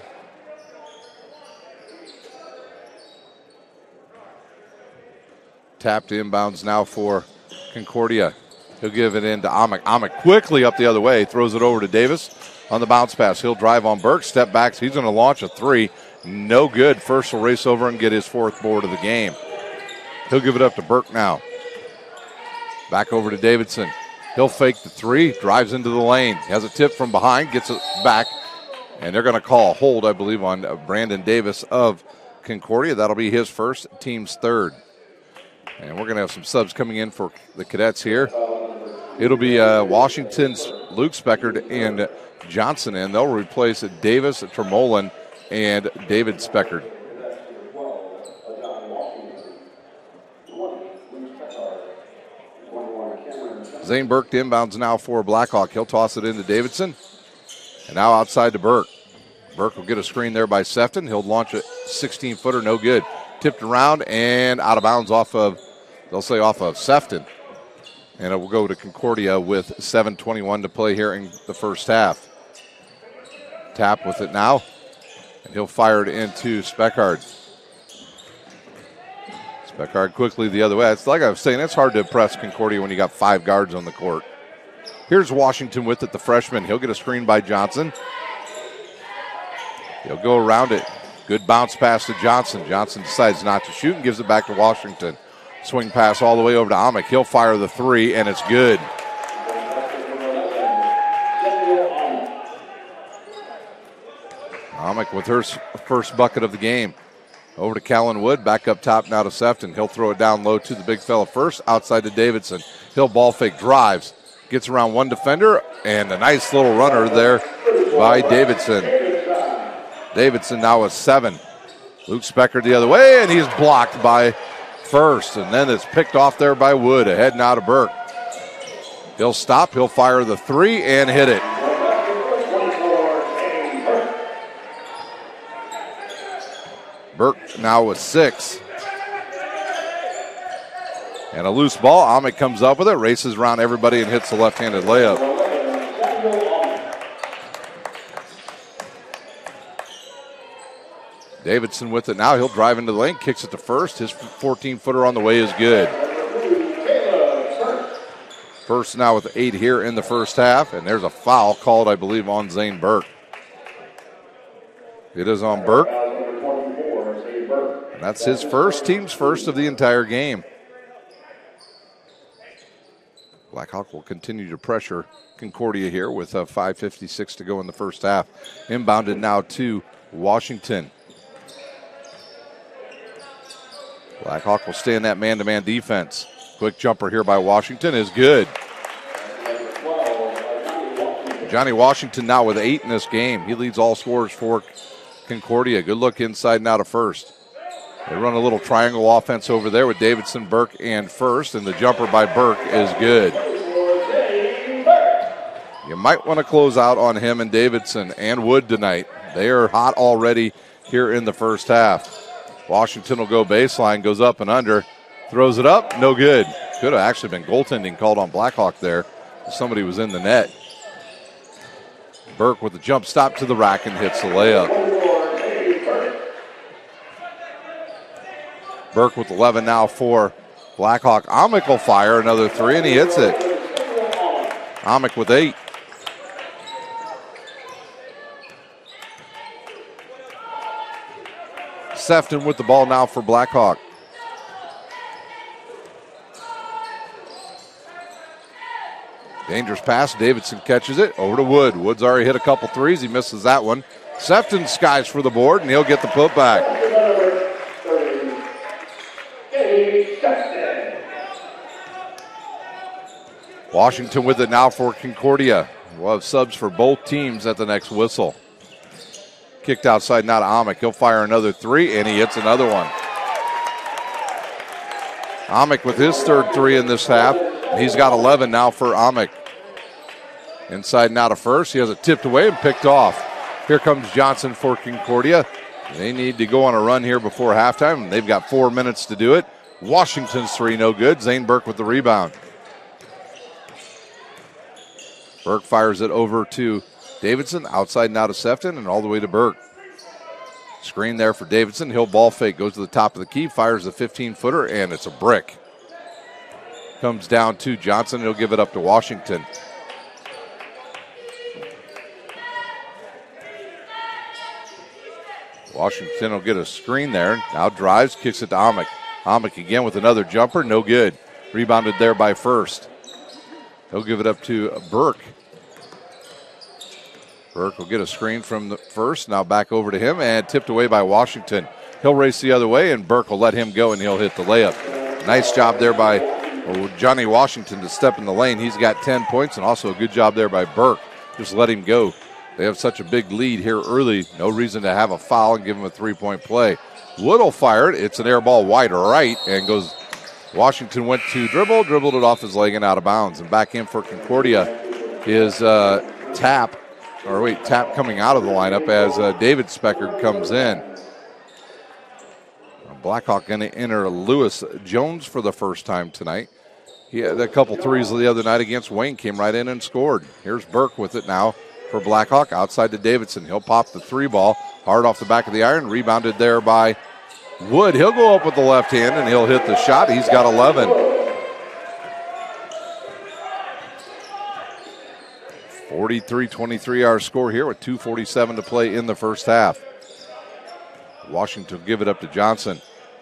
Tapped inbounds now for Concordia. He'll give it in to Amick. Amick quickly up the other way, throws it over to Davis on the bounce pass. He'll drive on Burke, step back. He's going to launch a three. No good. First will race over and get his fourth board of the game. He'll give it up to Burke now. Back over to Davidson. He'll fake the three, drives into the lane. Has a tip from behind, gets it back, and they're going to call a hold, I believe, on Brandon Davis of Concordia. That'll be his first, team's third. And we're going to have some subs coming in for the Cadets here. It'll be uh, Washington's Luke Speckard and Johnson in. They'll replace Davis, Tremolin, and David Speckard. Zane Burke to inbounds now for Blackhawk. He'll toss it into Davidson. And now outside to Burke. Burke will get a screen there by Sefton. He'll launch a sixteen-footer, no good. Tipped around and out of bounds off of, they'll say off of Sefton. And it will go to Concordia with seven twenty-one to play here in the first half. Tap with it now. And he'll fire it into Speckard. Speckard quickly the other way. It's like I was saying, it's hard to impress Concordia when you got five guards on the court. Here's Washington with it, the freshman. He'll get a screen by Johnson. He'll go around it. Good bounce pass to Johnson. Johnson decides not to shoot and gives it back to Washington. Swing pass all the way over to Amick. He'll fire the three, and it's good. Amick with her first bucket of the game. Over to Callan Wood, back up top now to Sefton. He'll throw it down low to the big fella First, outside to Davidson. He'll ball fake, drives, gets around one defender, and a nice little runner there by Davidson. Davidson now with seven. Luke Speckard the other way, and he's blocked by First, and then it's picked off there by Wood, ahead now to Burke. He'll stop, he'll fire the three, and hit it. Burke now with six. And a loose ball. Amick comes up with it, races around everybody, and hits the left-handed layup. Davidson with it now. He'll drive into the lane, kicks it to First. His fourteen-footer on the way is good. First now with eight here in the first half, and there's a foul called, I believe, on Zane Burke. It is on Burke. And that's his first, team's first of the entire game. Blackhawk will continue to pressure Concordia here with uh, five fifty-six to go in the first half. Inbounded now to Washington. Blackhawk will stay in that man-to-man defense. Quick jumper here by Washington is good. Johnny Washington now with eight in this game. He leads all scorers for Concordia. Good look inside now to First. They run a little triangle offense over there with Davidson, Burke, and First, and the jumper by Burke is good. You might want to close out on him and Davidson and Wood tonight. They are hot already here in the first half. Washington will go baseline, goes up and under, throws it up, no good. Could have actually been goaltending called on Blackhawk there. Somebody was in the net. Burke with the jump stop to the rack and hits the layup. Burke with eleven now for Blackhawk. Amick will fire another three, and he hits it. Amick with eight. Sefton with the ball now for Blackhawk. Dangerous pass. Davidson catches it. Over to Wood. Wood's already hit a couple threes. He misses that one. Sefton skies for the board, and he'll get the putback. Washington with it now for Concordia. We'll have subs for both teams at the next whistle. Kicked outside now to Amick. He'll fire another three, and he hits another one. Amick with his third three in this half. He's got eleven now for Amick. Inside now to first. He has it tipped away and picked off. Here comes Johnson for Concordia. They need to go on a run here before halftime. They've got four minutes to do it. Washington's three no good. Zane Burke with the rebound. Burke fires it over to Davidson. Outside now to Sefton and all the way to Burke. Screen there for Davidson. He'll ball fake. Goes to the top of the key. Fires a fifteen-footer, and it's a brick. Comes down to Johnson. He'll give it up to Washington. Washington will get a screen there. Now drives, kicks it to Amick. Amick again with another jumper. No good. Rebounded there by First. He'll give it up to Burke. Burke will get a screen from the First. Now back over to him and tipped away by Washington. He'll race the other way, and Burke will let him go, and he'll hit the layup. Nice job there by Johnny Washington to step in the lane. He's got ten points, and also a good job there by Burke. Just let him go. They have such a big lead here early. No reason to have a foul and give him a three-point play. Wood will fire it. It's an air ball wide right, and goes. Washington went to dribble, dribbled it off his leg and out of bounds. And back in for Concordia is uh, Tap, or wait, Tap coming out of the lineup as uh, David Speckard comes in. Blackhawk going to enter Lewis Jones for the first time tonight. He had a couple threes the other night against Wayne, came right in and scored. Here's Burke with it now for Blackhawk, outside to Davidson. He'll pop the three ball, hard off the back of the iron, rebounded there by Wood. He'll go up with the left hand, and he'll hit the shot. He's got eleven. forty-three twenty-three our score here with two forty-seven to play in the first half. Washington will give it up to Johnson.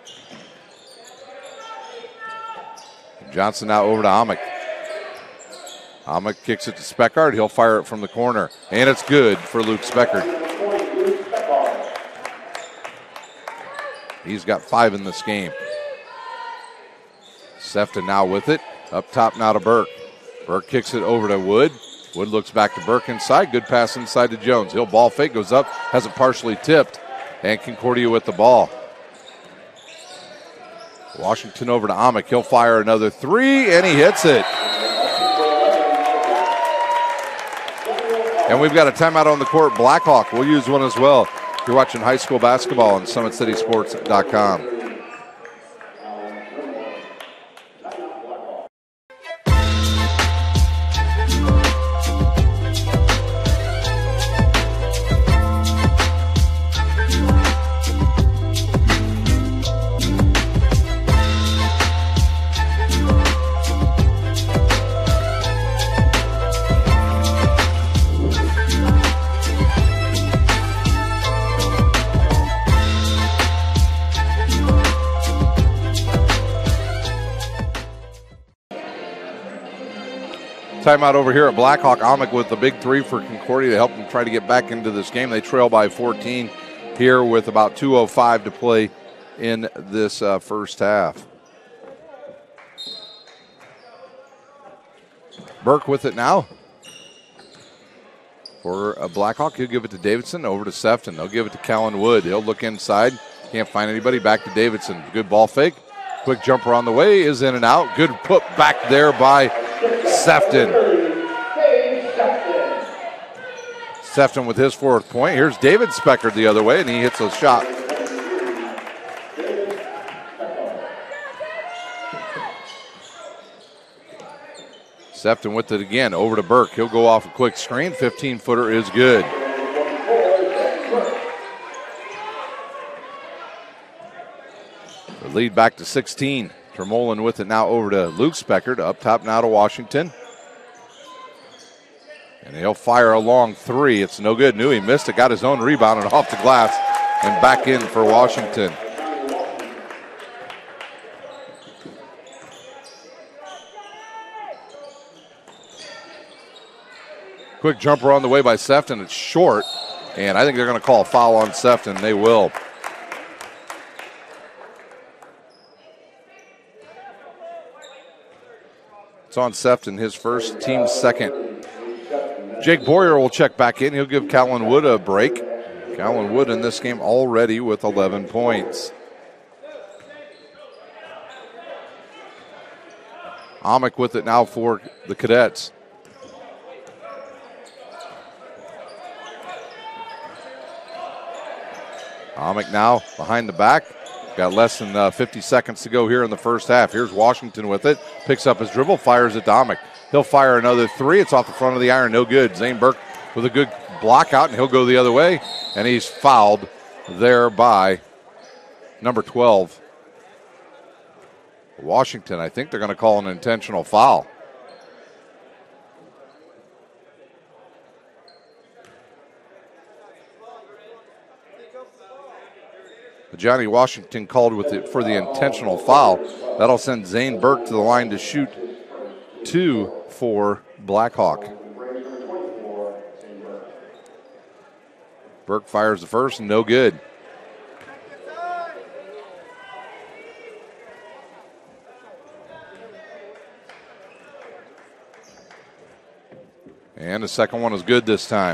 Johnson now over to Amick. Amick kicks it to Speckard. He'll fire it from the corner. And it's good for Luke Speckard. He's got five in this game. Sefton now with it. Up top now to Burke. Burke kicks it over to Wood. Wood looks back to Burke inside. Good pass inside to Jones. He'll ball fake, goes up, has it partially tipped. And Concordia with the ball. Washington over to Amick. He'll fire another three, and he hits it. And we've got a timeout on the court. Blackhawk will use one as well. You're watching high school basketball on Summit City Sports dot com. Timeout over here at Blackhawk. Amick with the big three for Concordia to help them try to get back into this game. They trail by fourteen here with about two oh five to play in this uh, first half. Burke with it now. For uh, Blackhawk, he'll give it to Davidson, over to Sefton. They'll give it to Callan Wood. He'll look inside. Can't find anybody. Back to Davidson. Good ball fake. Quick jumper on the way. Is in and out. Good put back there by Sefton. Sefton with his fourth point. Here's David Speckard the other way, and he hits a shot. Sefton with it again. Over to Burke. He'll go off a quick screen. fifteen-footer is good. The lead back to sixteen. Tremolin with it now over to Luke Speckard. Up top now to Washington. And he'll fire a long three. It's no good. Knew he missed it. Got his own rebound and off the glass. And back in for Washington. Quick jumper on the way by Sefton. It's short, and I think they're going to call a foul on Sefton. They will. It's on Sefton, his first, team's second. Jake Boyer will check back in. He'll give Callan Wood a break. Callan Wood in this game already with eleven points. Amick with it now for the Cadets. Amick now behind the back. Got less than uh, fifty seconds to go here in the first half. Here's Washington with it. Picks up his dribble, fires it to Amick. He'll fire another three. It's off the front of the iron. No good. Zane Burke with a good block out, and he'll go the other way. And he's fouled there by number twelve. Washington, I think they're going to call an intentional foul. Johnny Washington called with it for the intentional foul. That'll send Zane Burke to the line to shoot two for Blackhawk. Burke fires the first, no good. And the second one is good this time.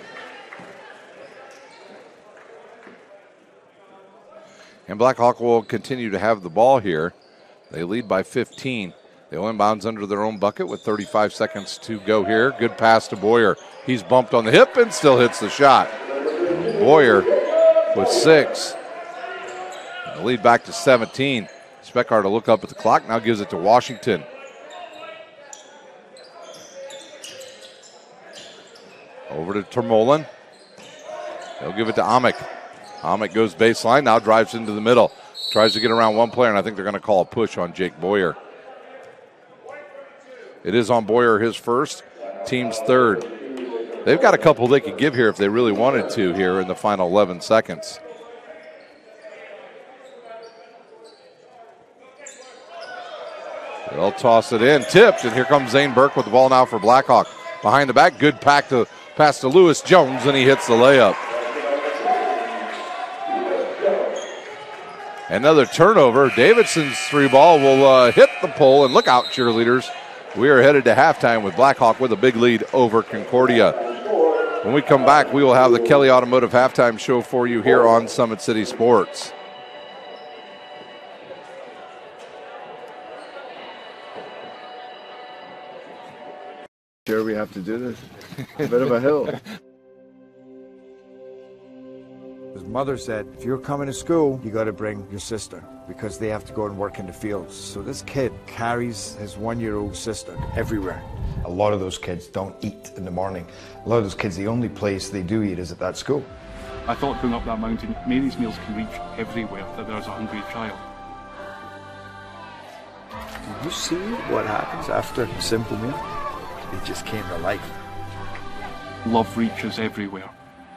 And Blackhawk will continue to have the ball here. They lead by fifteen. They'll inbounds under their own bucket with thirty-five seconds to go here. Good pass to Boyer. He's bumped on the hip and still hits the shot. Boyer with six. The lead back to seventeen. Speckar to look up at the clock. Now gives it to Washington. Over to Termolen. They'll give it to Amick. Amick goes baseline, now drives into the middle. Tries to get around one player, and I think they're going to call a push on Jake Boyer. It is on Boyer, his first, team's third. They've got a couple they could give here if they really wanted to here in the final eleven seconds. They'll toss it in, tipped, and here comes Zane Burke with the ball now for Blackhawk. Behind the back, good pack to pass to Lewis Jones, and he hits the layup. Another turnover. Davidson's three ball will uh, hit the pole, and look out, cheerleaders. We are headed to halftime with Blackhawk with a big lead over Concordia. When we come back, we will have the Kelly Automotive halftime show for you here on Summit City Sports. Sure we have to do this? A bit of a hill. His mother said, if you're coming to school, you got to bring your sister because they have to go and work in the fields. So this kid carries his one-year-old sister everywhere. A lot of those kids don't eat in the morning. A lot of those kids, the only place they do eat is at that school. I thought going up that mountain, Mary's meals can reach everywhere that there's a hungry child. Did you see what happens after a simple meal? It just came to life. Love reaches everywhere.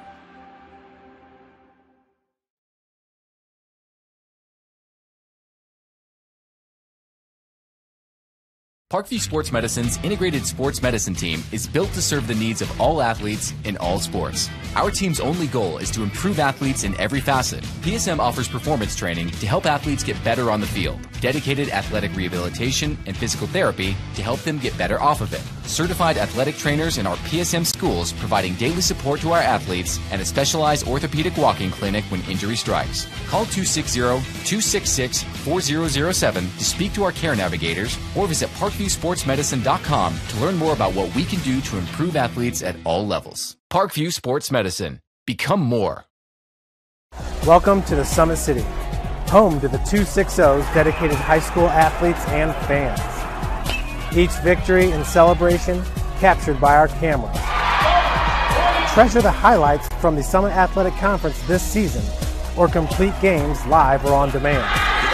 Parkview Sports Medicine's integrated sports medicine team is built to serve the needs of all athletes in all sports. Our team's only goal is to improve athletes in every facet. P S M offers performance training to help athletes get better on the field, dedicated athletic rehabilitation and physical therapy to help them get better off of it, certified athletic trainers in our P S M schools providing daily support to our athletes, and a specialized orthopedic walking clinic when injury strikes. Call two six zero, two six six, four zero zero seven to speak to our care navigators or visit parkview sports medicine dot com to learn more about what we can do to improve athletes at all levels. Parkview Sports Medicine. Become more. Welcome to the Summit City, home to the two sixties dedicated high school athletes and fans. Each victory and celebration captured by our cameras. Treasure the highlights from the Summit Athletic Conference this season or complete games live or on demand.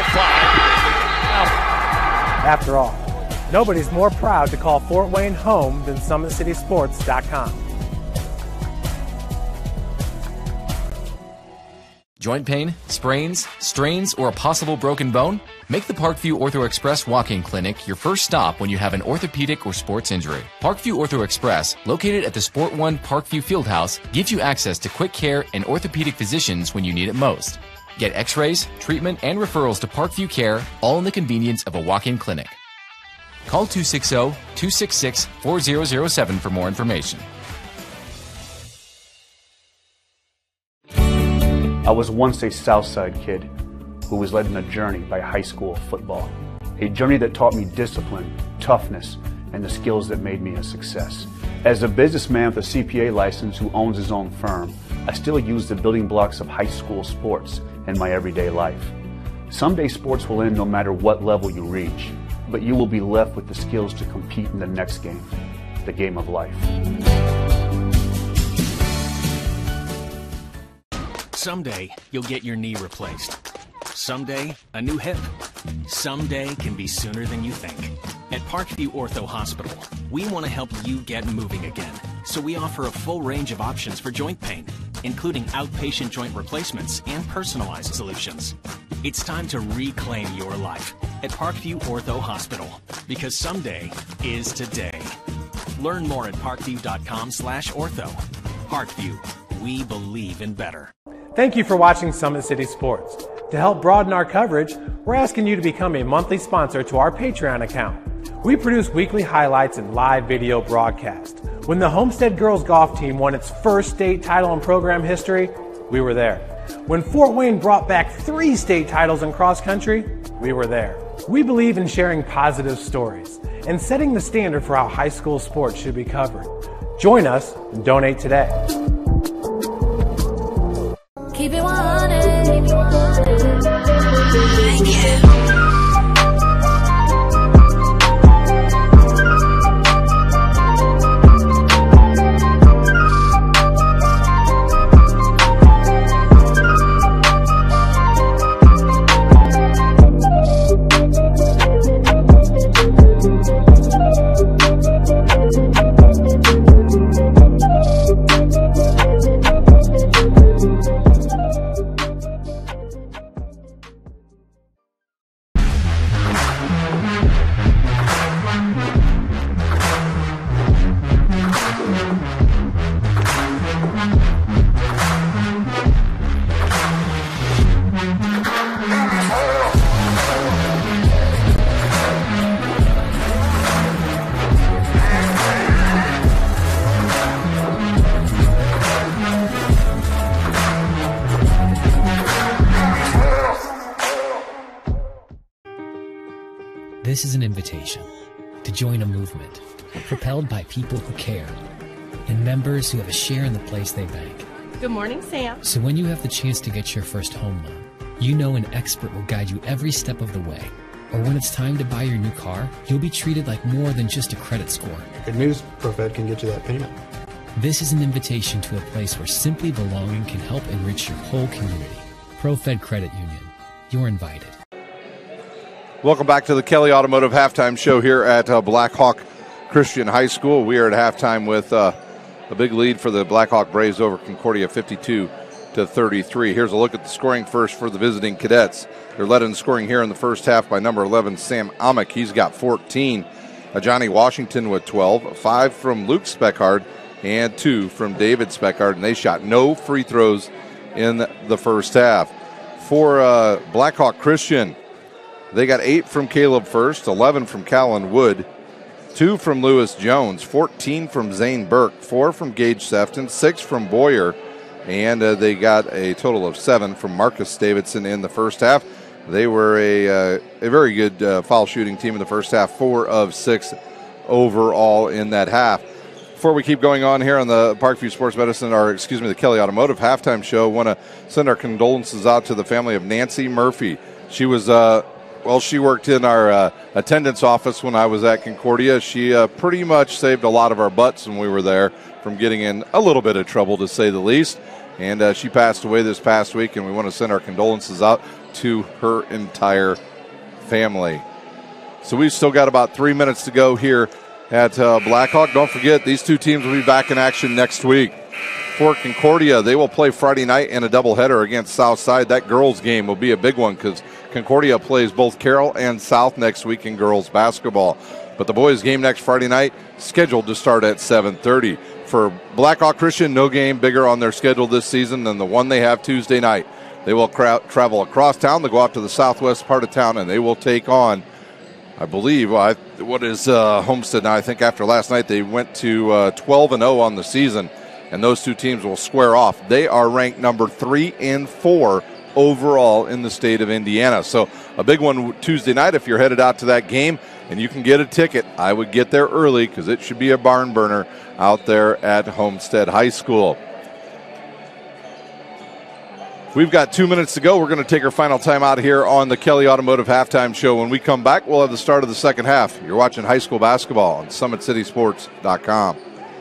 After all, nobody's more proud to call Fort Wayne home than Summit City Sports dot com. Joint pain, sprains, strains, or a possible broken bone? Make the Parkview Ortho Express walk-in clinic your first stop when you have an orthopedic or sports injury. Parkview Ortho Express, located at the Sport One Parkview Fieldhouse, gives you access to quick care and orthopedic physicians when you need it most. Get x-rays, treatment, and referrals to Parkview Care, all in the convenience of a walk-in clinic. Call two six zero, two six six, four zero zero seven for more information. I was once a Southside kid who was led on a journey by high school football. A journey that taught me discipline, toughness, and the skills that made me a success. As a businessman with a C P A license who owns his own firm, I still use the building blocks of high school sports in my everyday life. Someday sports will end no matter what level you reach, but you will be left with the skills to compete in the next game, the game of life. Someday, you'll get your knee replaced. Someday, a new hip. Someday can be sooner than you think. At Parkview Ortho Hospital, we want to help you get moving again. So we offer a full range of options for joint pain, including outpatient joint replacements and personalized solutions. It's time to reclaim your life at Parkview Ortho Hospital, because someday is today. Learn more at parkview.com slash ortho. Parkview, we believe in better. Thank you for watching Summit City Sports. To help broaden our coverage, we're asking you to become a monthly sponsor to our Patreon account. We produce weekly highlights and live video broadcasts. When the Homestead girls golf team won its first state title in program history, we were there. When Fort Wayne brought back three state titles in cross country, we were there. We believe in sharing positive stories and setting the standard for how high school sports should be covered. Join us and donate today. Keep it one hundred. Keep it one hundred. Thank you. This is an invitation to join a movement propelled by people who care and members who have a share in the place they bank. Good morning, Sam. So when you have the chance to get your first home loan, you know an expert will guide you every step of the way. Or when it's time to buy your new car, you'll be treated like more than just a credit score. Good news, ProFed can get you that payment. This is an invitation to a place where simply belonging can help enrich your whole community. ProFed Credit Union. You're invited. Welcome back to the Kelly Automotive Halftime Show here at uh, Blackhawk Christian High School. We are at halftime with uh, a big lead for the Blackhawk Braves over Concordia, fifty-two to thirty-three. Here's a look at the scoring first for the visiting Cadets. They're led in scoring here in the first half by number eleven, Sam Amick. He's got fourteen. Uh, Johnny Washington with twelve. Five from Luke Speckard and two from David Speckard. And they shot no free throws in the first half. For uh, Blackhawk Christian, they got eight from Caleb First, eleven from Callan Wood, two from Lewis Jones, fourteen from Zane Burke, four from Gage Sefton, six from Boyer, and uh, they got a total of seven from Marcus Davidson in the first half. They were a, uh, a very good uh, foul shooting team in the first half, four of six overall in that half. Before we keep going on here on the Parkview Sports Medicine, or excuse me, the Kelly Automotive Halftime Show, want to send our condolences out to the family of Nancy Murphy. She was... Uh, Well, she worked in our uh, attendance office when I was at Concordia. She uh, pretty much saved a lot of our butts when we were there from getting in a little bit of trouble, to say the least. And uh, she passed away this past week, and we want to send our condolences out to her entire family. So we've still got about three minutes to go here at uh, Blackhawk. Don't forget, these two teams will be back in action next week. For Concordia, they will play Friday night in a doubleheader against Southside. That girls' game will be a big one because Concordia plays both Carroll and South next week in girls basketball. But the boys' game next Friday night, scheduled to start at seven thirty. For Blackhawk Christian, no game bigger on their schedule this season than the one they have Tuesday night. They will cra- travel across town. They'll go out to the southwest part of town, and they will take on, I believe, uh, what is uh, Homestead now? I think after last night they went to uh, twelve and oh on the season, and those two teams will square off. They are ranked number three and four overall in the state of Indiana. So a big one Tuesday night if you're headed out to that game, and you can get a ticket. I would get there early because it should be a barn burner out there at Homestead High School. We've got two minutes to go. We're going to take our final time out here on the Kelly Automotive Halftime Show. When we come back, we'll have the start of the second half. You're watching high school basketball on Summit City Sports dot com.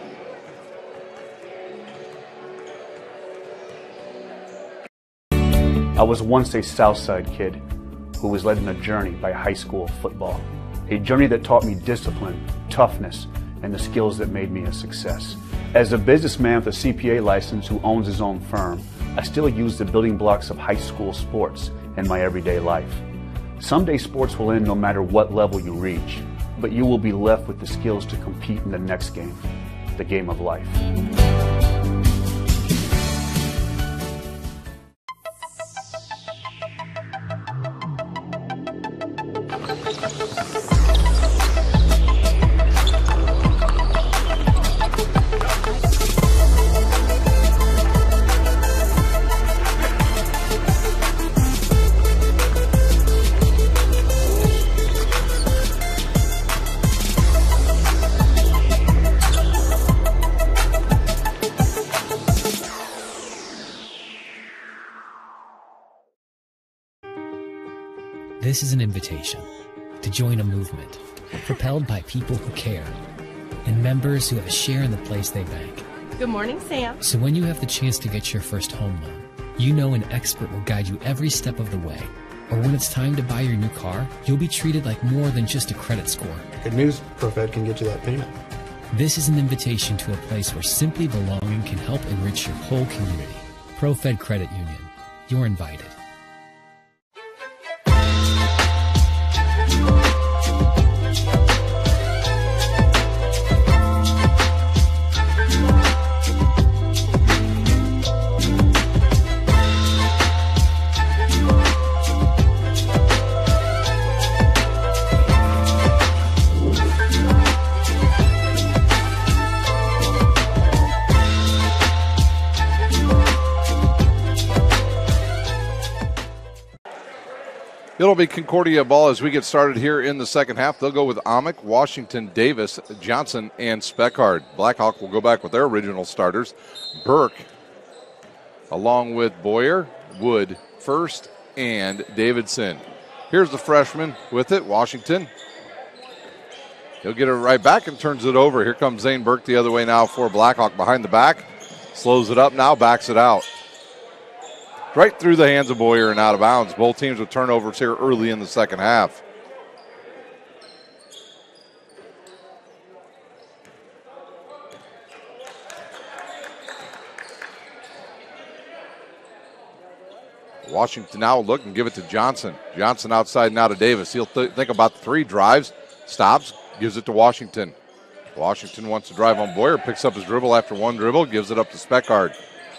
I was once a Southside kid who was led on a journey by high school football. A journey that taught me discipline, toughness, and the skills that made me a success. As a businessman with a C P A license who owns his own firm, I still use the building blocks of high school sports in my everyday life. Someday sports will end no matter what level you reach, but you will be left with the skills to compete in the next game, the game of life. This is an invitation to join a movement propelled by people who care and members who have a share in the place they bank. Good morning, Sam. So when you have the chance to get your first home loan, you know an expert will guide you every step of the way. Or when it's time to buy your new car, you'll be treated like more than just a credit score. Good news, ProFed can get you that payment. This is an invitation to a place where simply belonging can help enrich your whole community. ProFed Credit Union. You're invited. It'll be Concordia ball as we get started here in the second half. They'll go with Amick, Washington, Davis, Johnson, and Speckard. Blackhawk will go back with their original starters. Burke, along with Boyer, Wood, First, and Davidson. Here's the freshman with it, Washington. He'll get it right back and turns it over. Here comes Zane Burke the other way now for Blackhawk behind the back. Slows it up now, backs it out. Right through the hands of Boyer and out of bounds. Both teams with turnovers here early in the second half. Washington now look and give it to Johnson. Johnson outside now to Davis. He'll th- think about the three, drives, stops, gives it to Washington. Washington wants to drive on Boyer, picks up his dribble after one dribble, gives it up to Speckard.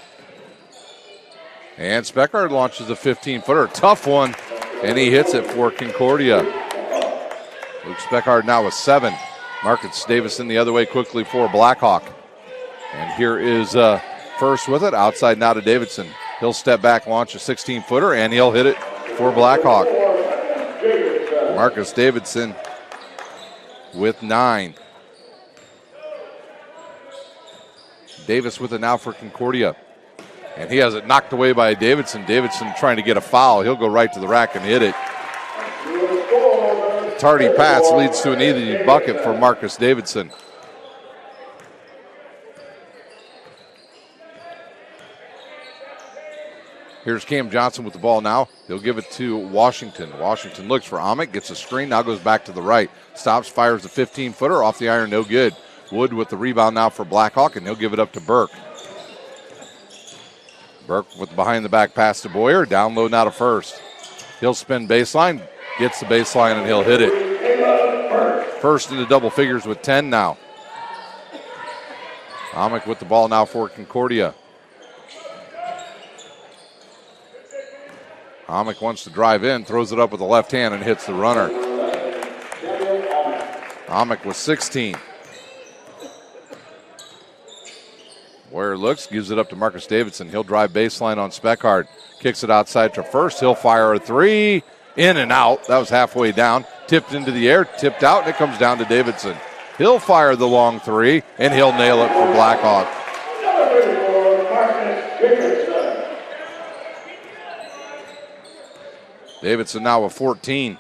And Speckard launches a fifteen-footer. Tough one, and he hits it for Concordia. Luke Speckard now with seven. Marcus Davison the other way quickly for Blackhawk. And here is uh, First with it. Outside now to Davidson. He'll step back, launch a sixteen-footer, and he'll hit it for Blackhawk. Marcus Davidson with nine. Davis with it now for Concordia. And he has it knocked away by Davidson. Davidson trying to get a foul. He'll go right to the rack and hit it. Tardy pass leads to an easy bucket for Marcus Davidson. Here's Cam Johnson with the ball now. He'll give it to Washington. Washington looks for Amick, gets a screen, now goes back to the right. Stops, fires the fifteen-footer off the iron, no good. Wood with the rebound now for Blackhawk, and he'll give it up to Burke. Burke with the behind-the-back pass to Boyer. Down low now to First. He'll spin baseline, gets the baseline, and he'll hit it. First into double figures with ten now. Amick with the ball now for Concordia. Amick wants to drive in, throws it up with the left hand and hits the runner. Amick with sixteen. Boyer looks, gives it up to Marcus Davidson. He'll drive baseline on Speckard. Kicks it outside to First. He'll fire a three. In and out. That was halfway down. Tipped into the air, tipped out, and it comes down to Davidson. He'll fire the long three, and he'll nail it for Blackhawk. Davidson now with fourteen.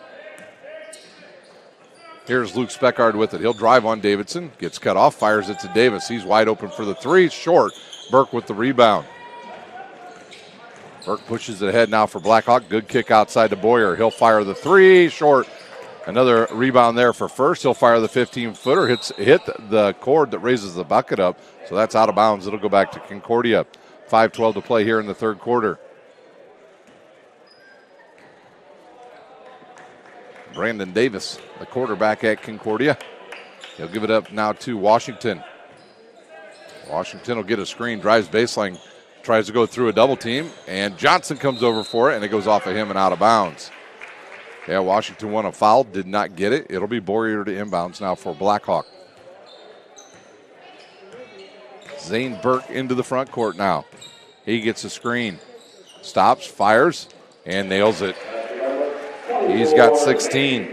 Here's Luke Speckard with it. He'll drive on Davidson. Gets cut off, fires it to Davis. He's wide open for the three. Short. Burke with the rebound. Burke pushes it ahead now for Blackhawk. Good kick outside to Boyer. He'll fire the three. Short. Another rebound there for First. He'll fire the fifteen-footer. Hits hit the cord that raises the bucket up. So that's out of bounds. It'll go back to Concordia. five twelve to play here in the third quarter. Brandon Davis, the quarterback at Concordia. He'll give it up now to Washington. Washington will get a screen, drives baseline, tries to go through a double team, and Johnson comes over for it, and it goes off of him and out of bounds. Yeah, Washington won a foul, did not get it. It'll be Boyer to inbounds now for Blackhawk. Zane Burke into the front court now. He gets a screen, stops, fires, and nails it. He's got sixteen.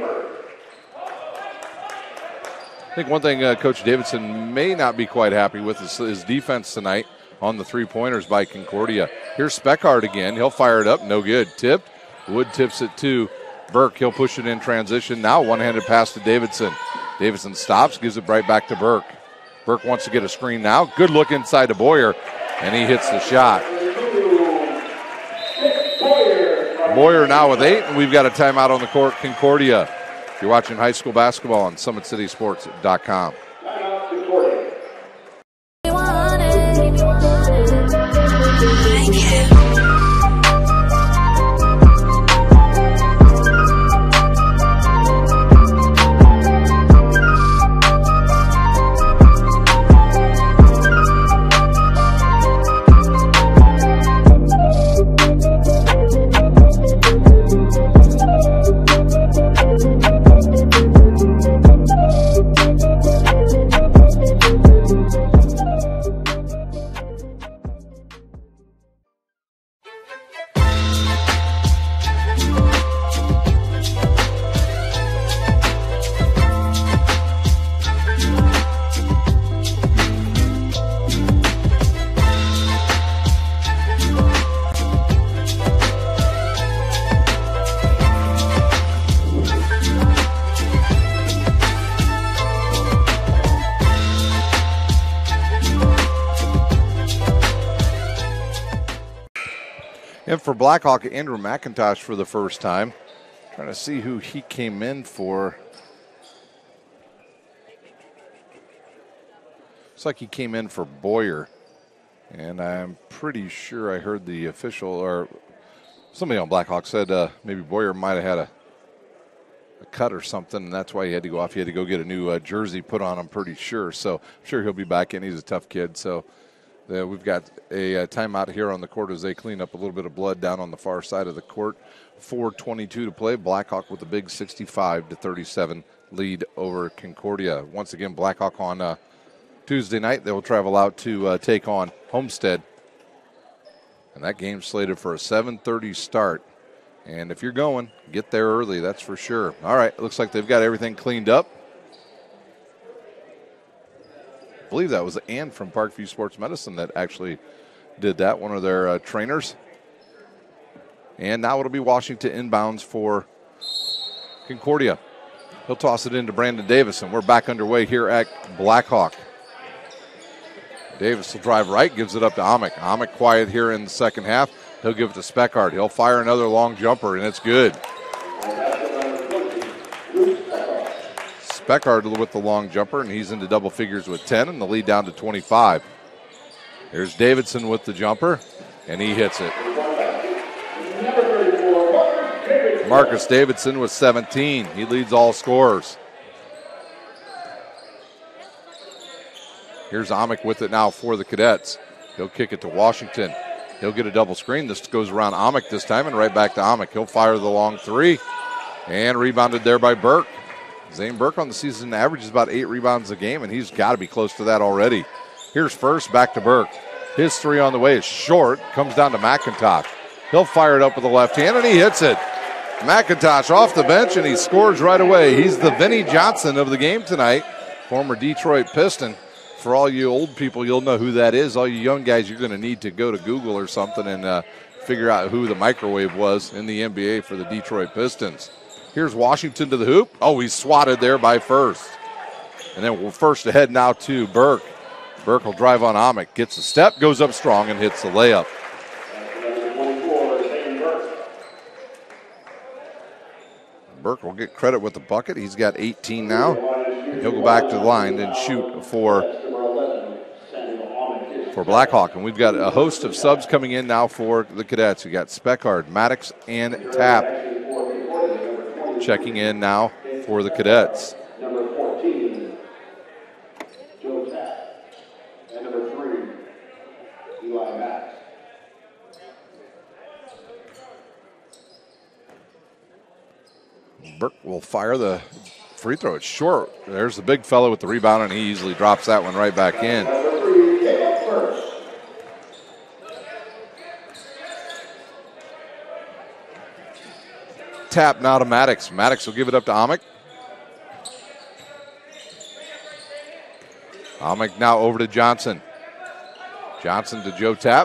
I think one thing uh, Coach Davidson may not be quite happy with is his defense tonight on the three-pointers by Concordia. Here's Speckard again. He'll fire it up. No good. Tipped. Wood tips it to Burke. He'll push it in transition. Now one-handed pass to Davidson. Davidson stops, gives it right back to Burke. Burke wants to get a screen now. Good look inside to Boyer, and he hits the shot. Boyer now with eight, and we've got a timeout on the court, Concordia. You're watching high school basketball on Summit City Sports dot com. And for Blackhawk, Andrew McIntosh for the first time. Trying to see who he came in for. Looks like he came in for Boyer. And I'm pretty sure I heard the official, or somebody on Blackhawk said uh, maybe Boyer might have had a, a cut or something, and that's why he had to go off. He had to go get a new uh, jersey put on, I'm pretty sure. So I'm sure he'll be back in. He's a tough kid. So uh, we've got a, a timeout here on the court as they clean up a little bit of blood down on the far side of the court. four twenty-two to play. Blackhawk with a big sixty-five to thirty-seven lead over Concordia. Once again, Blackhawk on uh, Tuesday night. They will travel out to uh, take on Homestead. And that game's slated for a seven thirty start. And if you're going, get there early, that's for sure. All right, looks like they've got everything cleaned up. I believe that was Ann from Parkview Sports Medicine that actually did that, one of their uh, trainers. And now it'll be Washington inbounds for Concordia. He'll toss it into Brandon Davis, and we're back underway here at Blackhawk. Davis will drive right, gives it up to Amick. Amick quiet here in the second half. He'll give it to Speckard. He'll fire another long jumper, and it's good. Speckard with the long jumper, and he's into double figures with ten, and the lead down to twenty-five. Here's Davidson with the jumper. and he hits it. Marcus Davidson with seventeen. He leads all scorers. Here's Amick with it now for the Cadets. He'll kick it to Washington. He'll get a double screen. This goes around Amick this time and right back to Amick. He'll fire the long three. And rebounded there by Burke. Zane Burke on the season averages about eight rebounds a game, and he's got to be close to that already. Here's First, back to Burke. His three on the way is short. Comes down to McIntosh. He'll fire it up with the left hand, and he hits it. McIntosh off the bench, and he scores right away. He's the Vinnie Johnson of the game tonight, former Detroit Piston. For all you old people, you'll know who that is. All you young guys, you're going to need to go to Google or something and uh, figure out who the microwave was in the N B A for the Detroit Pistons. Here's Washington to the hoop. Oh, he's swatted there by First. And then we're First ahead now to Burke. Burke will drive on Amick, gets a step, goes up strong, and hits the layup. Burke will get credit with the bucket. He's got eighteen now. And he'll go back to the line and shoot for, for Blackhawk. And we've got a host of subs coming in now for the Cadets. We got Speckard, Maddox, and Tapp checking in now for the Cadets. Number fourteen, Joe Tapp. And number three, Eli Max. Burke will fire the free throw. It's short. There's the big fellow with the rebound, and he easily drops that one right back in. Tap now to Maddox. Maddox will give it up to Amick. Amick now over to Johnson. Johnson to Joe Tapp.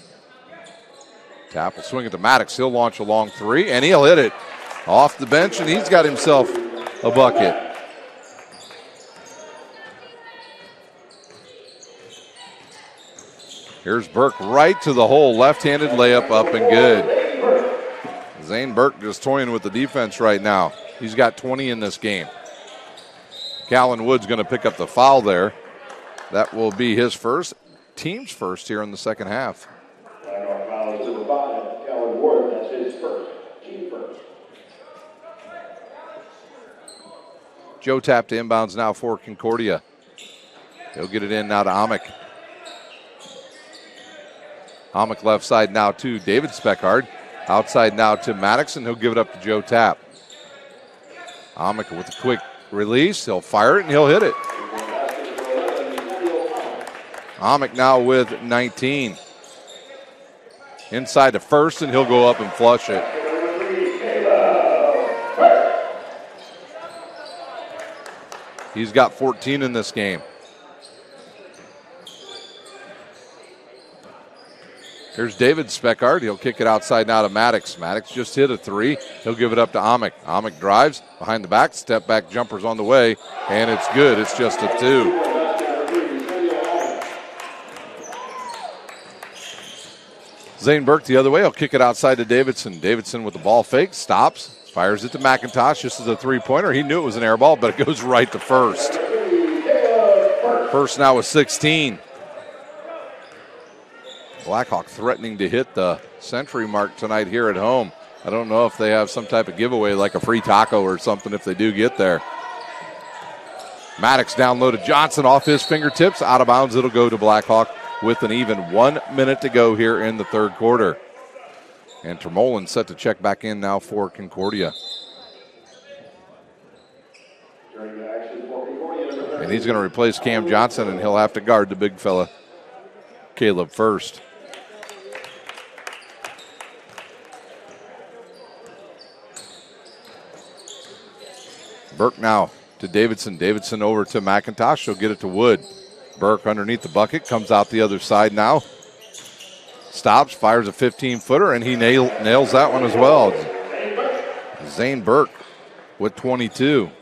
Tapp will swing it to Maddox. He'll launch a long three, and he'll hit it off the bench, and he's got himself a bucket. Here's Burke right to the hole. Left-handed layup up and good. Zane Burke just toying with the defense right now. He's got twenty in this game. Callan Wood's going to pick up the foul there. That will be his first, team's first here in the second half. Joe Tapp to inbounds now for Concordia. He'll get it in now to Amick. Amick left side now to David Speckard. Outside now to Maddox, and he'll give it up to Joe Tapp. Amick with a quick release. He'll fire it, and he'll hit it. Amick now with nineteen. Inside to First, and he'll go up and flush it. He's got fourteen in this game. Here's David Speckard. He'll kick it outside now to Maddox. Maddox just hit a three. He'll give it up to Amick. Amick drives behind the back. Step back jumper's on the way, and it's good. It's just a two. Zane Burke the other way. He'll kick it outside to Davidson. Davidson with the ball fake. Stops. Fires it to McIntosh. This is a three-pointer. He knew it was an air ball, but it goes right to First. First now with sixteen. Blackhawk threatening to hit the century mark tonight here at home. I don't know if they have some type of giveaway like a free taco or something if they do get there. Maddox down low to Johnson off his fingertips. Out of bounds, it'll go to Blackhawk with an even one minute to go here in the third quarter. And Termolin set to check back in now for Concordia. And he's going to replace Cam Johnson, and he'll have to guard the big fella, Caleb First. Burke now to Davidson. Davidson over to McIntosh. He'll get it to Wood. Burke underneath the bucket. Comes out the other side now. Stops, fires a fifteen-footer, and he nail, nails that one as well. Zane Burke with twenty-two.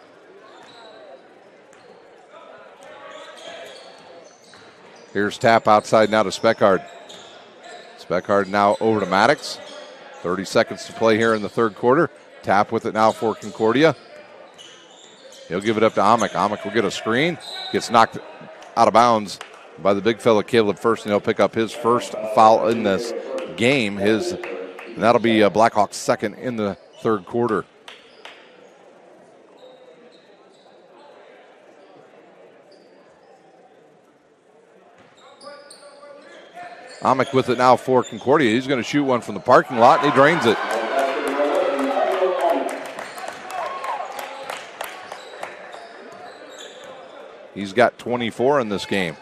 Here's Tapp outside now to Speckard. Speckard now over to Maddox. thirty seconds to play here in the third quarter. Tapp with it now for Concordia. He'll give it up to Amick. Amick will get a screen. Gets knocked out of bounds by the big fella Caleb First, and he'll pick up his first foul in this game. His, and that'll be uh, Blackhawks' second in the third quarter. Amick with it now for Concordia. He's going to shoot one from the parking lot, and he drains it. He's got twenty-four in this game.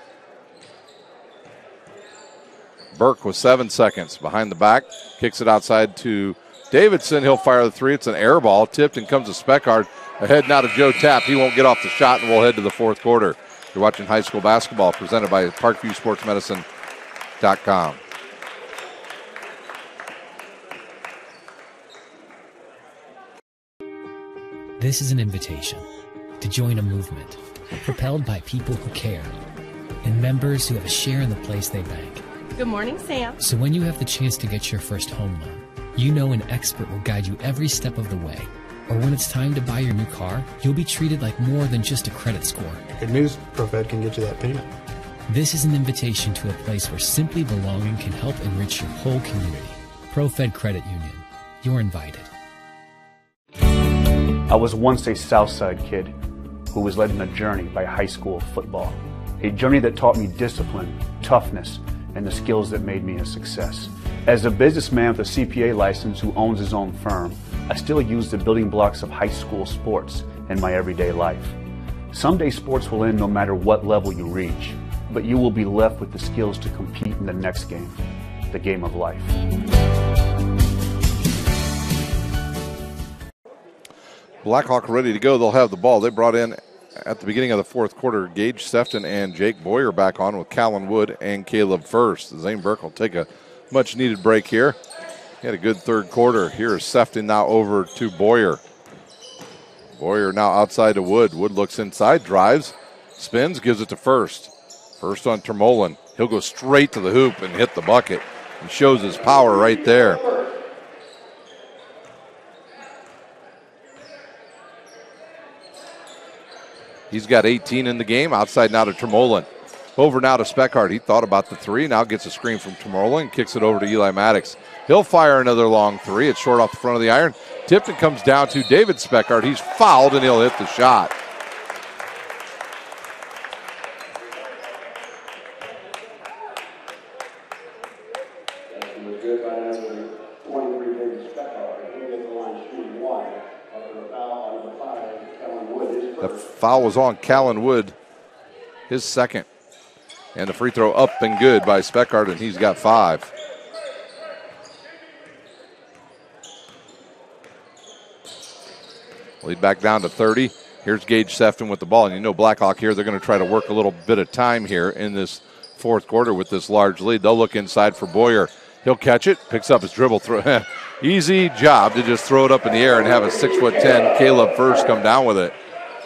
Burke with seven seconds behind the back. Kicks it outside to Davidson. He'll fire the three. It's an air ball. Tipped and comes to Speckard. Ahead now to Joe Tapp. He won't get off the shot, and we'll head to the fourth quarter. You're watching high school basketball presented by Parkview Sports Medicine dot com. This is an invitation to join a movement propelled by people who care and members who have a share in the place they bank. Good morning, Sam. So when you have the chance to get your first home loan, you know an expert will guide you every step of the way. Or when it's time to buy your new car, you'll be treated like more than just a credit score. Good news, ProFed can get you that payment. This is an invitation to a place where simply belonging can help enrich your whole community. ProFed Credit Union. You're invited. I was once a Southside kid who was led on a journey by high school football. A journey that taught me discipline, toughness, and the skills that made me a success. As a businessman with a C P A license who owns his own firm, I still use the building blocks of high school sports in my everyday life. Someday sports will end no matter what level you reach, but you will be left with the skills to compete in the next game, the game of life. Blackhawk ready to go. They'll have the ball. They brought in at the beginning of the fourth quarter Gage Sefton and Jake Boyer back on with Callan Wood and Caleb First. Zane Burke will take a much needed break here. He had a good third quarter. Here is Sefton now over to Boyer. Boyer now outside to Wood. Wood looks inside, drives, spins, gives it to First. First on Termolin. He'll go straight to the hoop and hit the bucket. He shows his power right there. He's got eighteen in the game. Outside now to Termolin. Over now to Speckard. He thought about the three. Now gets a screen from Termolin. Kicks it over to Eli Maddox. He'll fire another long three. It's short off the front of the iron. Tipton comes down to David Speckard. He's fouled and he'll hit the shot. The foul was on Callan Wood, his second. And the free throw up and good by Speckard, and he's got five. Lead back down to thirty. Here's Gage Sefton with the ball. And you know Blackhawk here, they're going to try to work a little bit of time here in this fourth quarter with this large lead. They'll look inside for Boyer. He'll catch it, picks up his dribble. Throw. Easy job to just throw it up in the air and have a six foot ten Caleb First come down with it.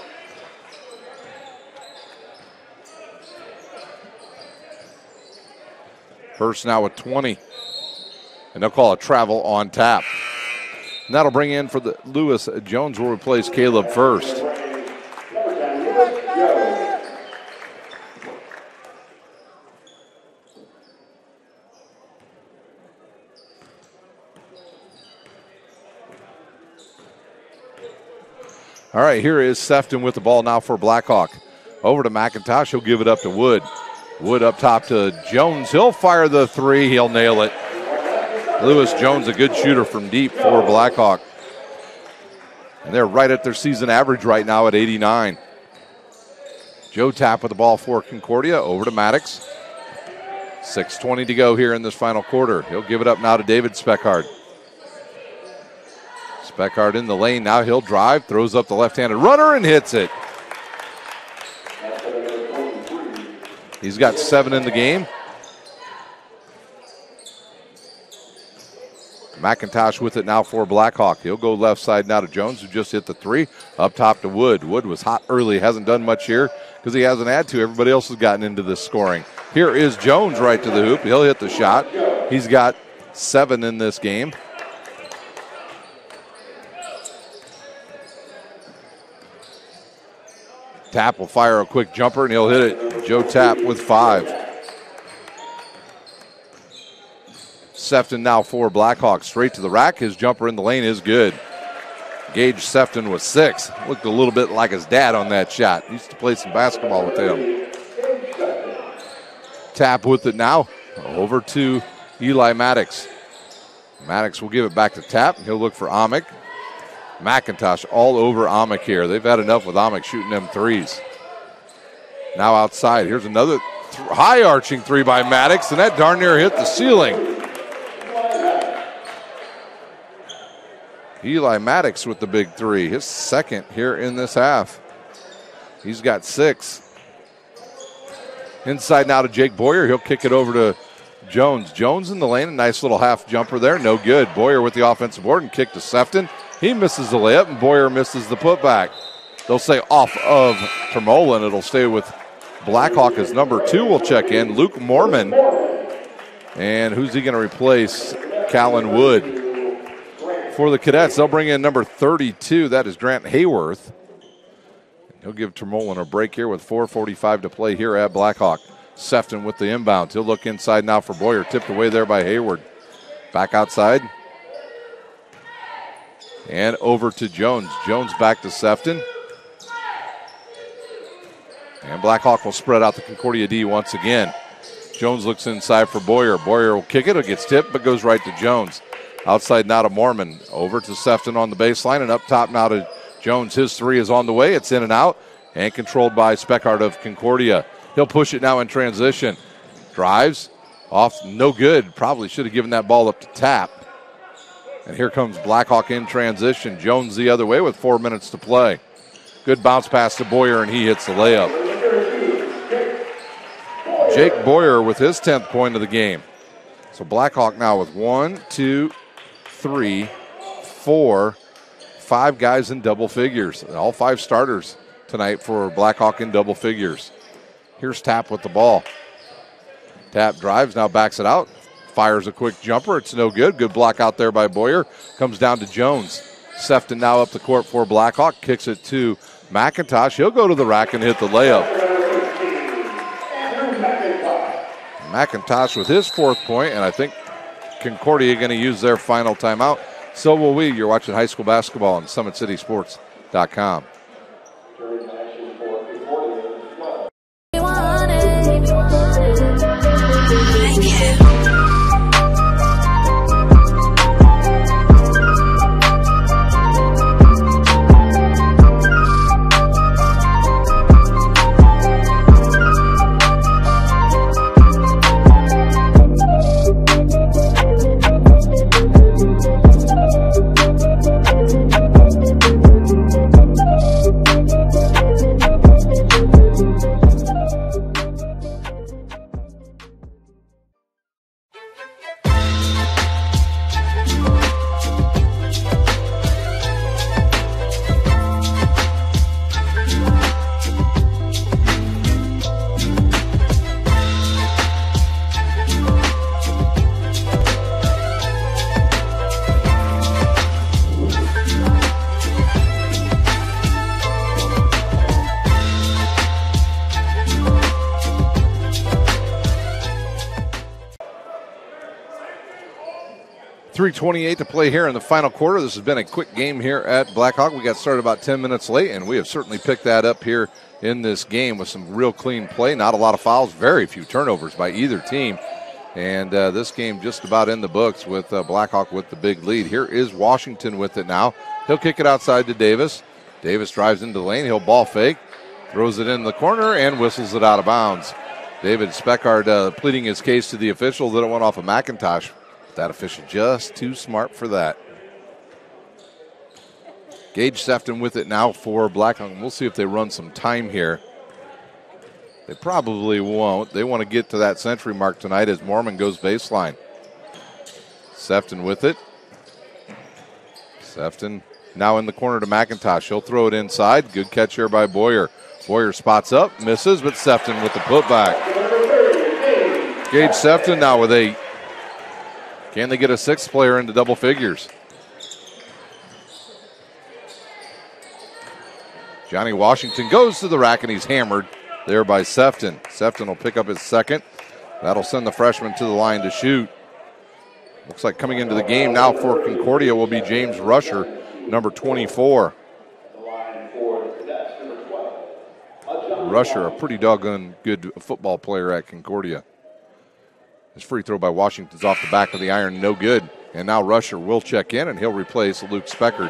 First now with twenty. And they'll call a travel on tap. And that'll bring in for the Lewis Jones will replace Caleb First. All right, here is Sefton with the ball now for Blackhawk. Over to McIntosh. He'll give it up to Wood. Wood up top to Jones. He'll fire the three. He'll nail it. Lewis Jones, a good shooter from deep for Blackhawk. And they're right at their season average right now at eighty-nine. Joe Tapp with the ball for Concordia. Over to Maddox. six twenty to go here in this final quarter. He'll give it up now to David Speckard. Speckard in the lane. Now he'll drive. Throws up the left-handed runner and hits it. He's got seven in the game. McIntosh with it now for Blackhawk. He'll go left side now to Jones, who just hit the three. Up top to Wood. Wood was hot early, hasn't done much here because he hasn't had to. Everybody else has gotten into this scoring. Here is Jones right to the hoop. He'll hit the shot. He's got seven in this game. Tapp will fire a quick jumper, and he'll hit it. Joe Tapp with five. Sefton now for Blackhawk. Straight to the rack. His jumper in the lane is good. Gage Sefton with six. Looked a little bit like his dad on that shot. Used to play some basketball with him. Tapp with it now. Over to Eli Maddox. Maddox will give it back to Tapp. He'll look for Amick. McIntosh all over Amick here. They've had enough with Amick shooting them threes. Now outside. Here's another th- high arching three by Maddox, and that darn near hit the ceiling. Eli Maddox with the big three. His second here in this half. He's got six. Inside now to Jake Boyer. He'll kick it over to Jones. Jones in the lane. A nice little half jumper there. No good. Boyer with the offensive board and kick to Sefton. He misses the layup, and Boyer misses the putback. They'll say off of Termola, and it'll stay with Blackhawk as number two will check in. Luke Mormon. And who's he going to replace? Callan Wood. For the Cadets, they'll bring in number thirty-two. That is Grant Hayworth. He'll give Termola a break here with four forty-five to play here at Blackhawk. Sefton with the inbound. He'll look inside now for Boyer. Tipped away there by Hayward. Back outside. And over to Jones. Jones back to Sefton. And Blackhawk will spread out the Concordia D once again. Jones looks inside for Boyer. Boyer will kick it. It gets tipped, but goes right to Jones. Outside now to Mormon. Over to Sefton on the baseline, and up top now to Jones. His three is on the way. It's in and out, and controlled by Speckart of Concordia. He'll push it now in transition. Drives. Off. No good. Probably should have given that ball up to Tapp. And here comes Blackhawk in transition. Jones the other way with four minutes to play. Good bounce pass to Boyer, and he hits the layup. Jake Boyer with his tenth point of the game. So Blackhawk now with one, two, three, four, five guys in double figures. All five starters tonight for Blackhawk in double figures. Here's Tapp with the ball. Tapp drives, now backs it out. Fires a quick jumper. It's no good. Good block out there by Boyer. Comes down to Jones. Sefton now up the court for Blackhawk. Kicks it to McIntosh. He'll go to the rack and hit the layup. McIntosh with his fourth point, and I think Concordia going to use their final timeout. So will we. You're watching high school basketball on Summit City Sports dot com. three twenty-eight to play here in the final quarter. This has been a quick game here at Blackhawk. We got started about ten minutes late, and we have certainly picked that up here in this game with some real clean play. Not a lot of fouls, very few turnovers by either team. And uh, this game just about in the books with uh, Blackhawk with the big lead. Here is Washington with it now. He'll kick it outside to Davis. Davis drives into the lane. He'll ball fake, throws it in the corner, and whistles it out of bounds. David Speckart uh, pleading his case to the official that it went off of McIntosh. That official just too smart for that. Gage Sefton with it now for Blackhawk. We'll see if they run some time here. They probably won't. They want to get to that century mark tonight as Mormon goes baseline. Sefton with it. Sefton now in the corner to McIntosh. He'll throw it inside. Good catch here by Boyer. Boyer spots up, misses, but Sefton with the putback. Gage Sefton now with eight. Can they get a sixth player into double figures? Johnny Washington goes to the rack, and he's hammered there by Sefton. Sefton will pick up his second. That'll send the freshman to the line to shoot. Looks like coming into the game now for Concordia will be James Rusher, number twenty-four. Rusher, a pretty doggone good football player at Concordia. His free throw by Washington's off the back of the iron, no good. And now Rusher will check in, and he'll replace Luke Speckard.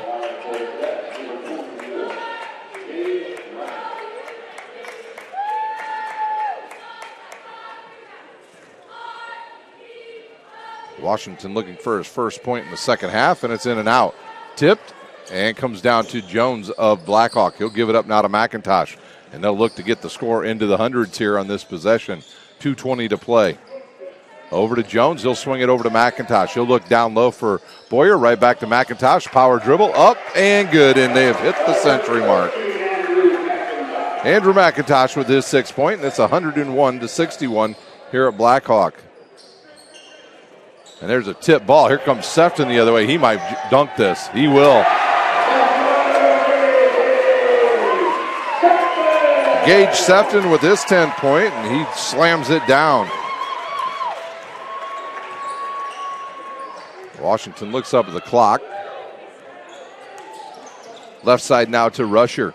Washington looking for his first point in the second half, and it's in and out. Tipped, and comes down to Jones of Blackhawk. He'll give it up now to McIntosh, and they'll look to get the score into the hundreds here on this possession. two twenty to play. Over to Jones. He'll swing it over to McIntosh. He'll look down low for Boyer. Right back to McIntosh. Power dribble. Up and good. And they have hit the century mark. Andrew McIntosh with his sixth point. And it's one hundred one to sixty-one here at Blackhawk. And there's a tip ball. Here comes Sefton the other way. He might dunk this. He will. Gage Sefton with his tenth point, and he slams it down. Washington looks up at the clock. Left side now to Rusher.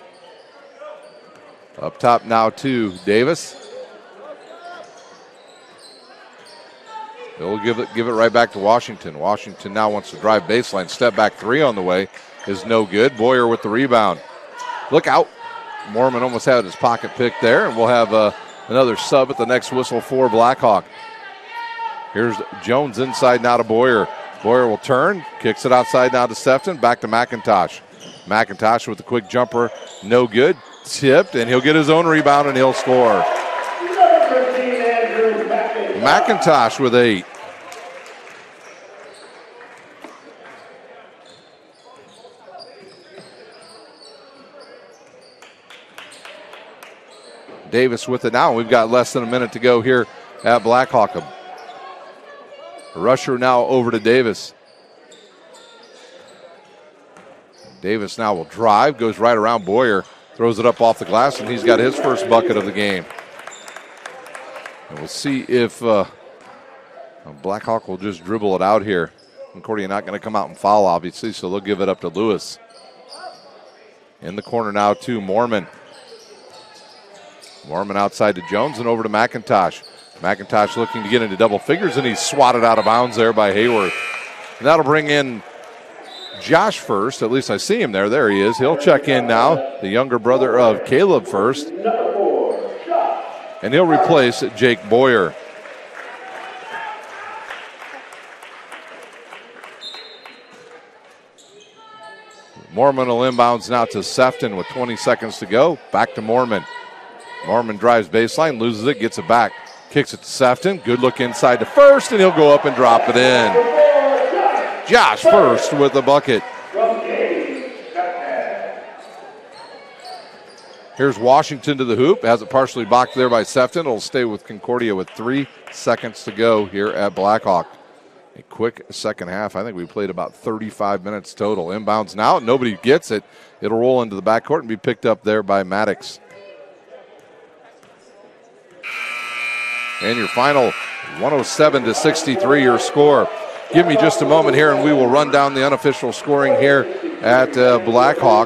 Up top now to Davis. He'll give it, give it right back to Washington. Washington now wants to drive baseline. Step back three on the way is no good. Boyer with the rebound. Look out. Mormon almost had his pocket picked there, and we'll have uh, another sub at the next whistle for Blackhawk. Here's Jones inside now to Boyer. Boyer will turn, kicks it outside now to Sefton, back to McIntosh. McIntosh with the quick jumper, no good. Tipped, and he'll get his own rebound, and he'll score. McIntosh with eight. Davis with it now. We've got less than a minute to go here at Blackhawk. Rusher now over to Davis. Davis now will drive, goes right around Boyer, throws it up off the glass, and he's got his first bucket of the game. And we'll see if uh, Blackhawk will just dribble it out here. Concordia not going to come out and foul, obviously, so they'll give it up to Lewis. In the corner now to Mormon. Mormon outside to Jones and over to McIntosh. McIntosh looking to get into double figures, and he's swatted out of bounds there by Hayworth. And that'll bring in Josh First. At least I see him there. There he is. He'll check in now, the younger brother of Caleb First. And he'll replace Jake Boyer. Mormon will inbounds now to Sefton with twenty seconds to go. Back to Mormon. Mormon drives baseline, loses it, gets it back. Kicks it to Sefton. Good look inside to First, and he'll go up and drop it in. Josh First with the bucket. Here's Washington to the hoop. Has it partially blocked there by Sefton. It'll stay with Concordia with three seconds to go here at Blackhawk. A quick second half. I think we played about thirty-five minutes total. Inbounds now. Nobody gets it. It'll roll into the backcourt and be picked up there by Maddox. And your final one oh seven to sixty-three, your score. Give me just a moment here, and we will run down the unofficial scoring here at uh, Blackhawk.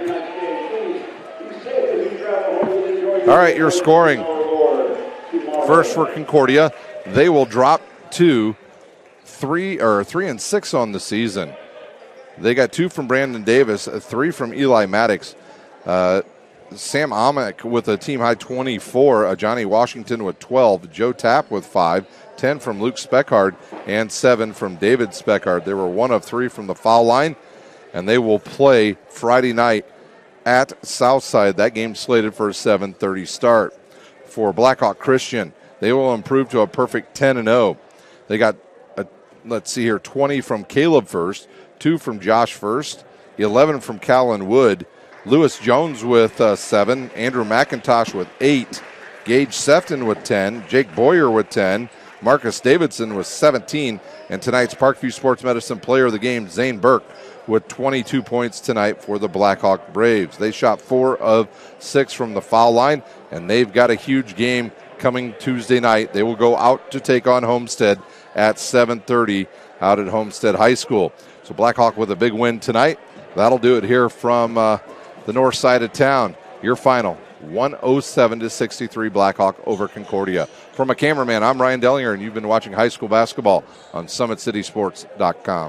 All right, your scoring. First for Concordia, they will drop to three or three and six on the season. They got two from Brandon Davis, three from Eli Maddox. Uh, Sam Amick with a team high twenty-four, uh, Johnny Washington with twelve, Joe Tapp with five, ten from Luke Speckard, and seven from David Speckard. They were one of three from the foul line, and they will play Friday night at Southside. That game slated for a seven thirty start. For Blackhawk Christian, they will improve to a perfect ten and oh. They got, a, let's see here, twenty from Caleb First, two from Josh First, eleven from Callan Wood, Lewis Jones with uh, seven, Andrew McIntosh with eight, Gage Sefton with ten, Jake Boyer with ten, Marcus Davidson with seventeen, and tonight's Parkview Sports Medicine Player of the Game, Zane Burke, with twenty-two points tonight for the Blackhawk Braves. They shot four of six from the foul line, and they've got a huge game coming Tuesday night. They will go out to take on Homestead at seven thirty out at Homestead High School. So Blackhawk with a big win tonight. That'll do it here from uh, the north side of town. Your final, one oh seven to sixty-three Blackhawk over Concordia. From a cameraman, I'm Ryan Dellinger, and you've been watching high school basketball on Summit City Sports dot com.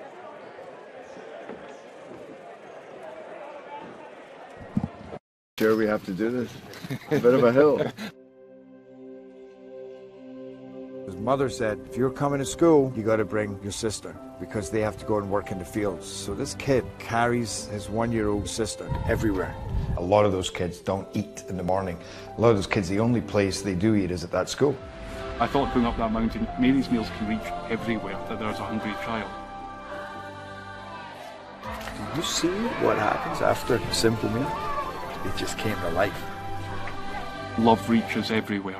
Sure we have to do this? A bit of a hill. His mother said, if you're coming to school, you got to bring your sister because they have to go and work in the fields. So this kid carries his one-year-old sister everywhere. A lot of those kids don't eat in the morning. A lot of those kids, the only place they do eat is at that school. I thought going up that mountain, Mary's meals can reach everywhere that there's a hungry child. You see what happens after a simple meal? It just came to life. Love reaches everywhere.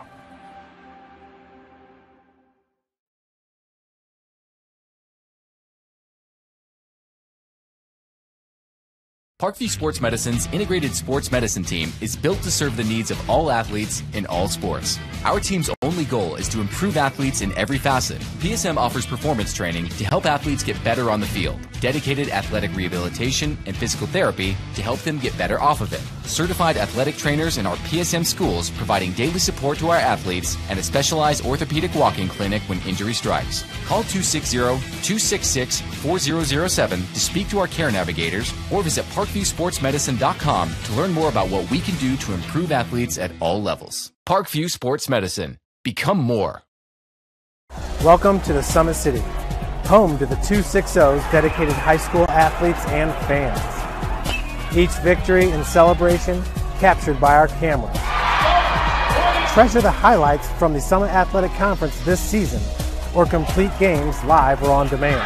Parkview Sports Medicine's integrated sports medicine team is built to serve the needs of all athletes in all sports. Our team's only goal is to improve athletes in every facet. P S M offers performance training to help athletes get better on the field, dedicated athletic rehabilitation and physical therapy to help them get better off of it, certified athletic trainers in our P S M schools providing daily support to our athletes, and a specialized orthopedic walk-in clinic when injury strikes. Call two six zero, two six six, four zero zero seven to speak to our care navigators or visit parkview sports medicine dot com to learn more about what we can do to improve athletes at all levels. Parkview Sports Medicine. Become more. Welcome to the Summit City, home to the two sixties dedicated high school athletes and fans. Each victory and celebration captured by our cameras. Treasure the highlights from the Summit Athletic Conference this season or complete games live or on demand.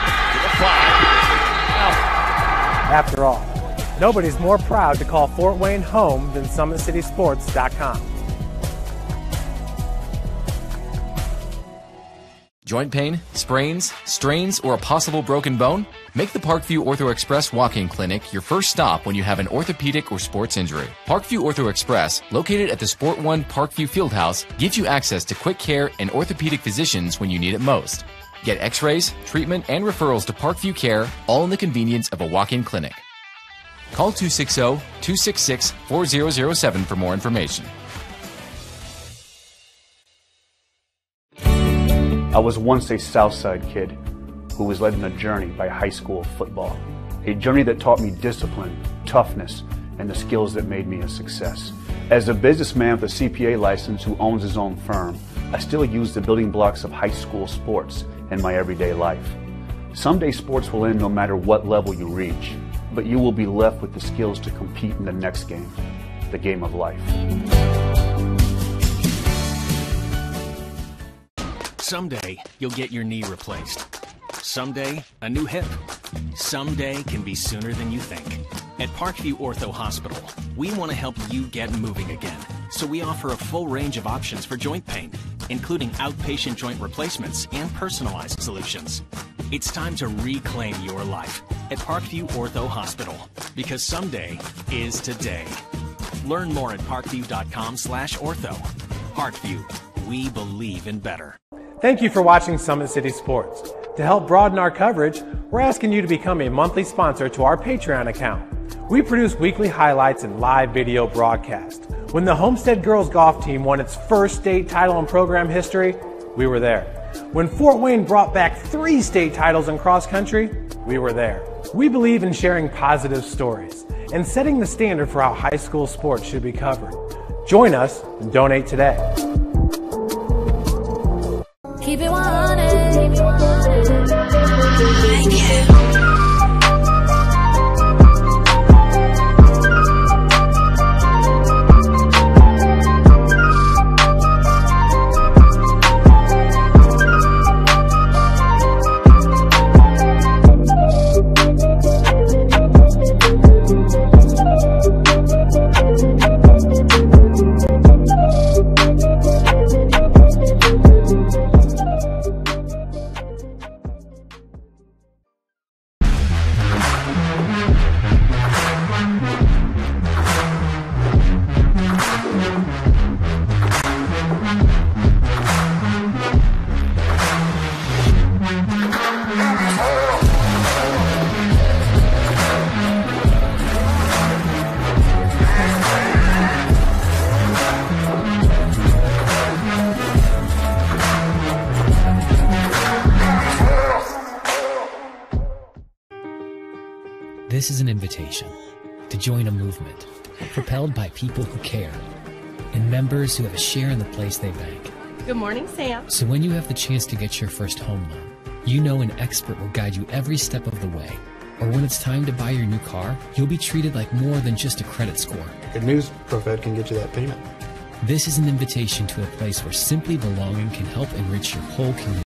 After all, nobody's more proud to call Fort Wayne home than Summit City Sports dot com. Joint pain, sprains, strains, or a possible broken bone? Make the Parkview Ortho Express walk-in clinic your first stop when you have an orthopedic or sports injury. Parkview Ortho Express, located at the Sport One Parkview Fieldhouse, gives you access to quick care and orthopedic physicians when you need it most. Get x-rays, treatment, and referrals to Parkview Care, all in the convenience of a walk-in clinic. Call two six zero, two six six, four zero zero seven for more information. I was once a Southside kid who was led on a journey by high school football. A journey that taught me discipline, toughness, and the skills that made me a success. As a businessman with a C P A license who owns his own firm, I still use the building blocks of high school sports in my everyday life. Someday sports will end no matter what level you reach, but you will be left with the skills to compete in the next game, the game of life. Someday, you'll get your knee replaced. Someday, a new hip. Someday can be sooner than you think. At Parkview Ortho Hospital, we want to help you get moving again. So we offer a full range of options for joint pain, including outpatient joint replacements and personalized solutions. It's time to reclaim your life at Parkview Ortho Hospital, because someday is today. Learn more at parkview dot com slash ortho. Parkview, we believe in better. Thank you for watching Summit City Sports. To help broaden our coverage, we're asking you to become a monthly sponsor to our Patreon account. We produce weekly highlights and live video broadcast. When the Homestead girls golf team won its first state title in program history, we were there. When Fort Wayne brought back three state titles in cross country, we were there. We believe in sharing positive stories and setting the standard for how high school sports should be covered. Join us and donate today. Keep it one hundred. Thank you. This is an invitation to join a movement propelled by people who care and members who have a share in the place they bank. Good morning, Sam. So when you have the chance to get your first home loan, you know an expert will guide you every step of the way. Or when it's time to buy your new car, you'll be treated like more than just a credit score. Good news, ProFed can get you that payment. This is an invitation to a place where simply belonging can help enrich your whole community.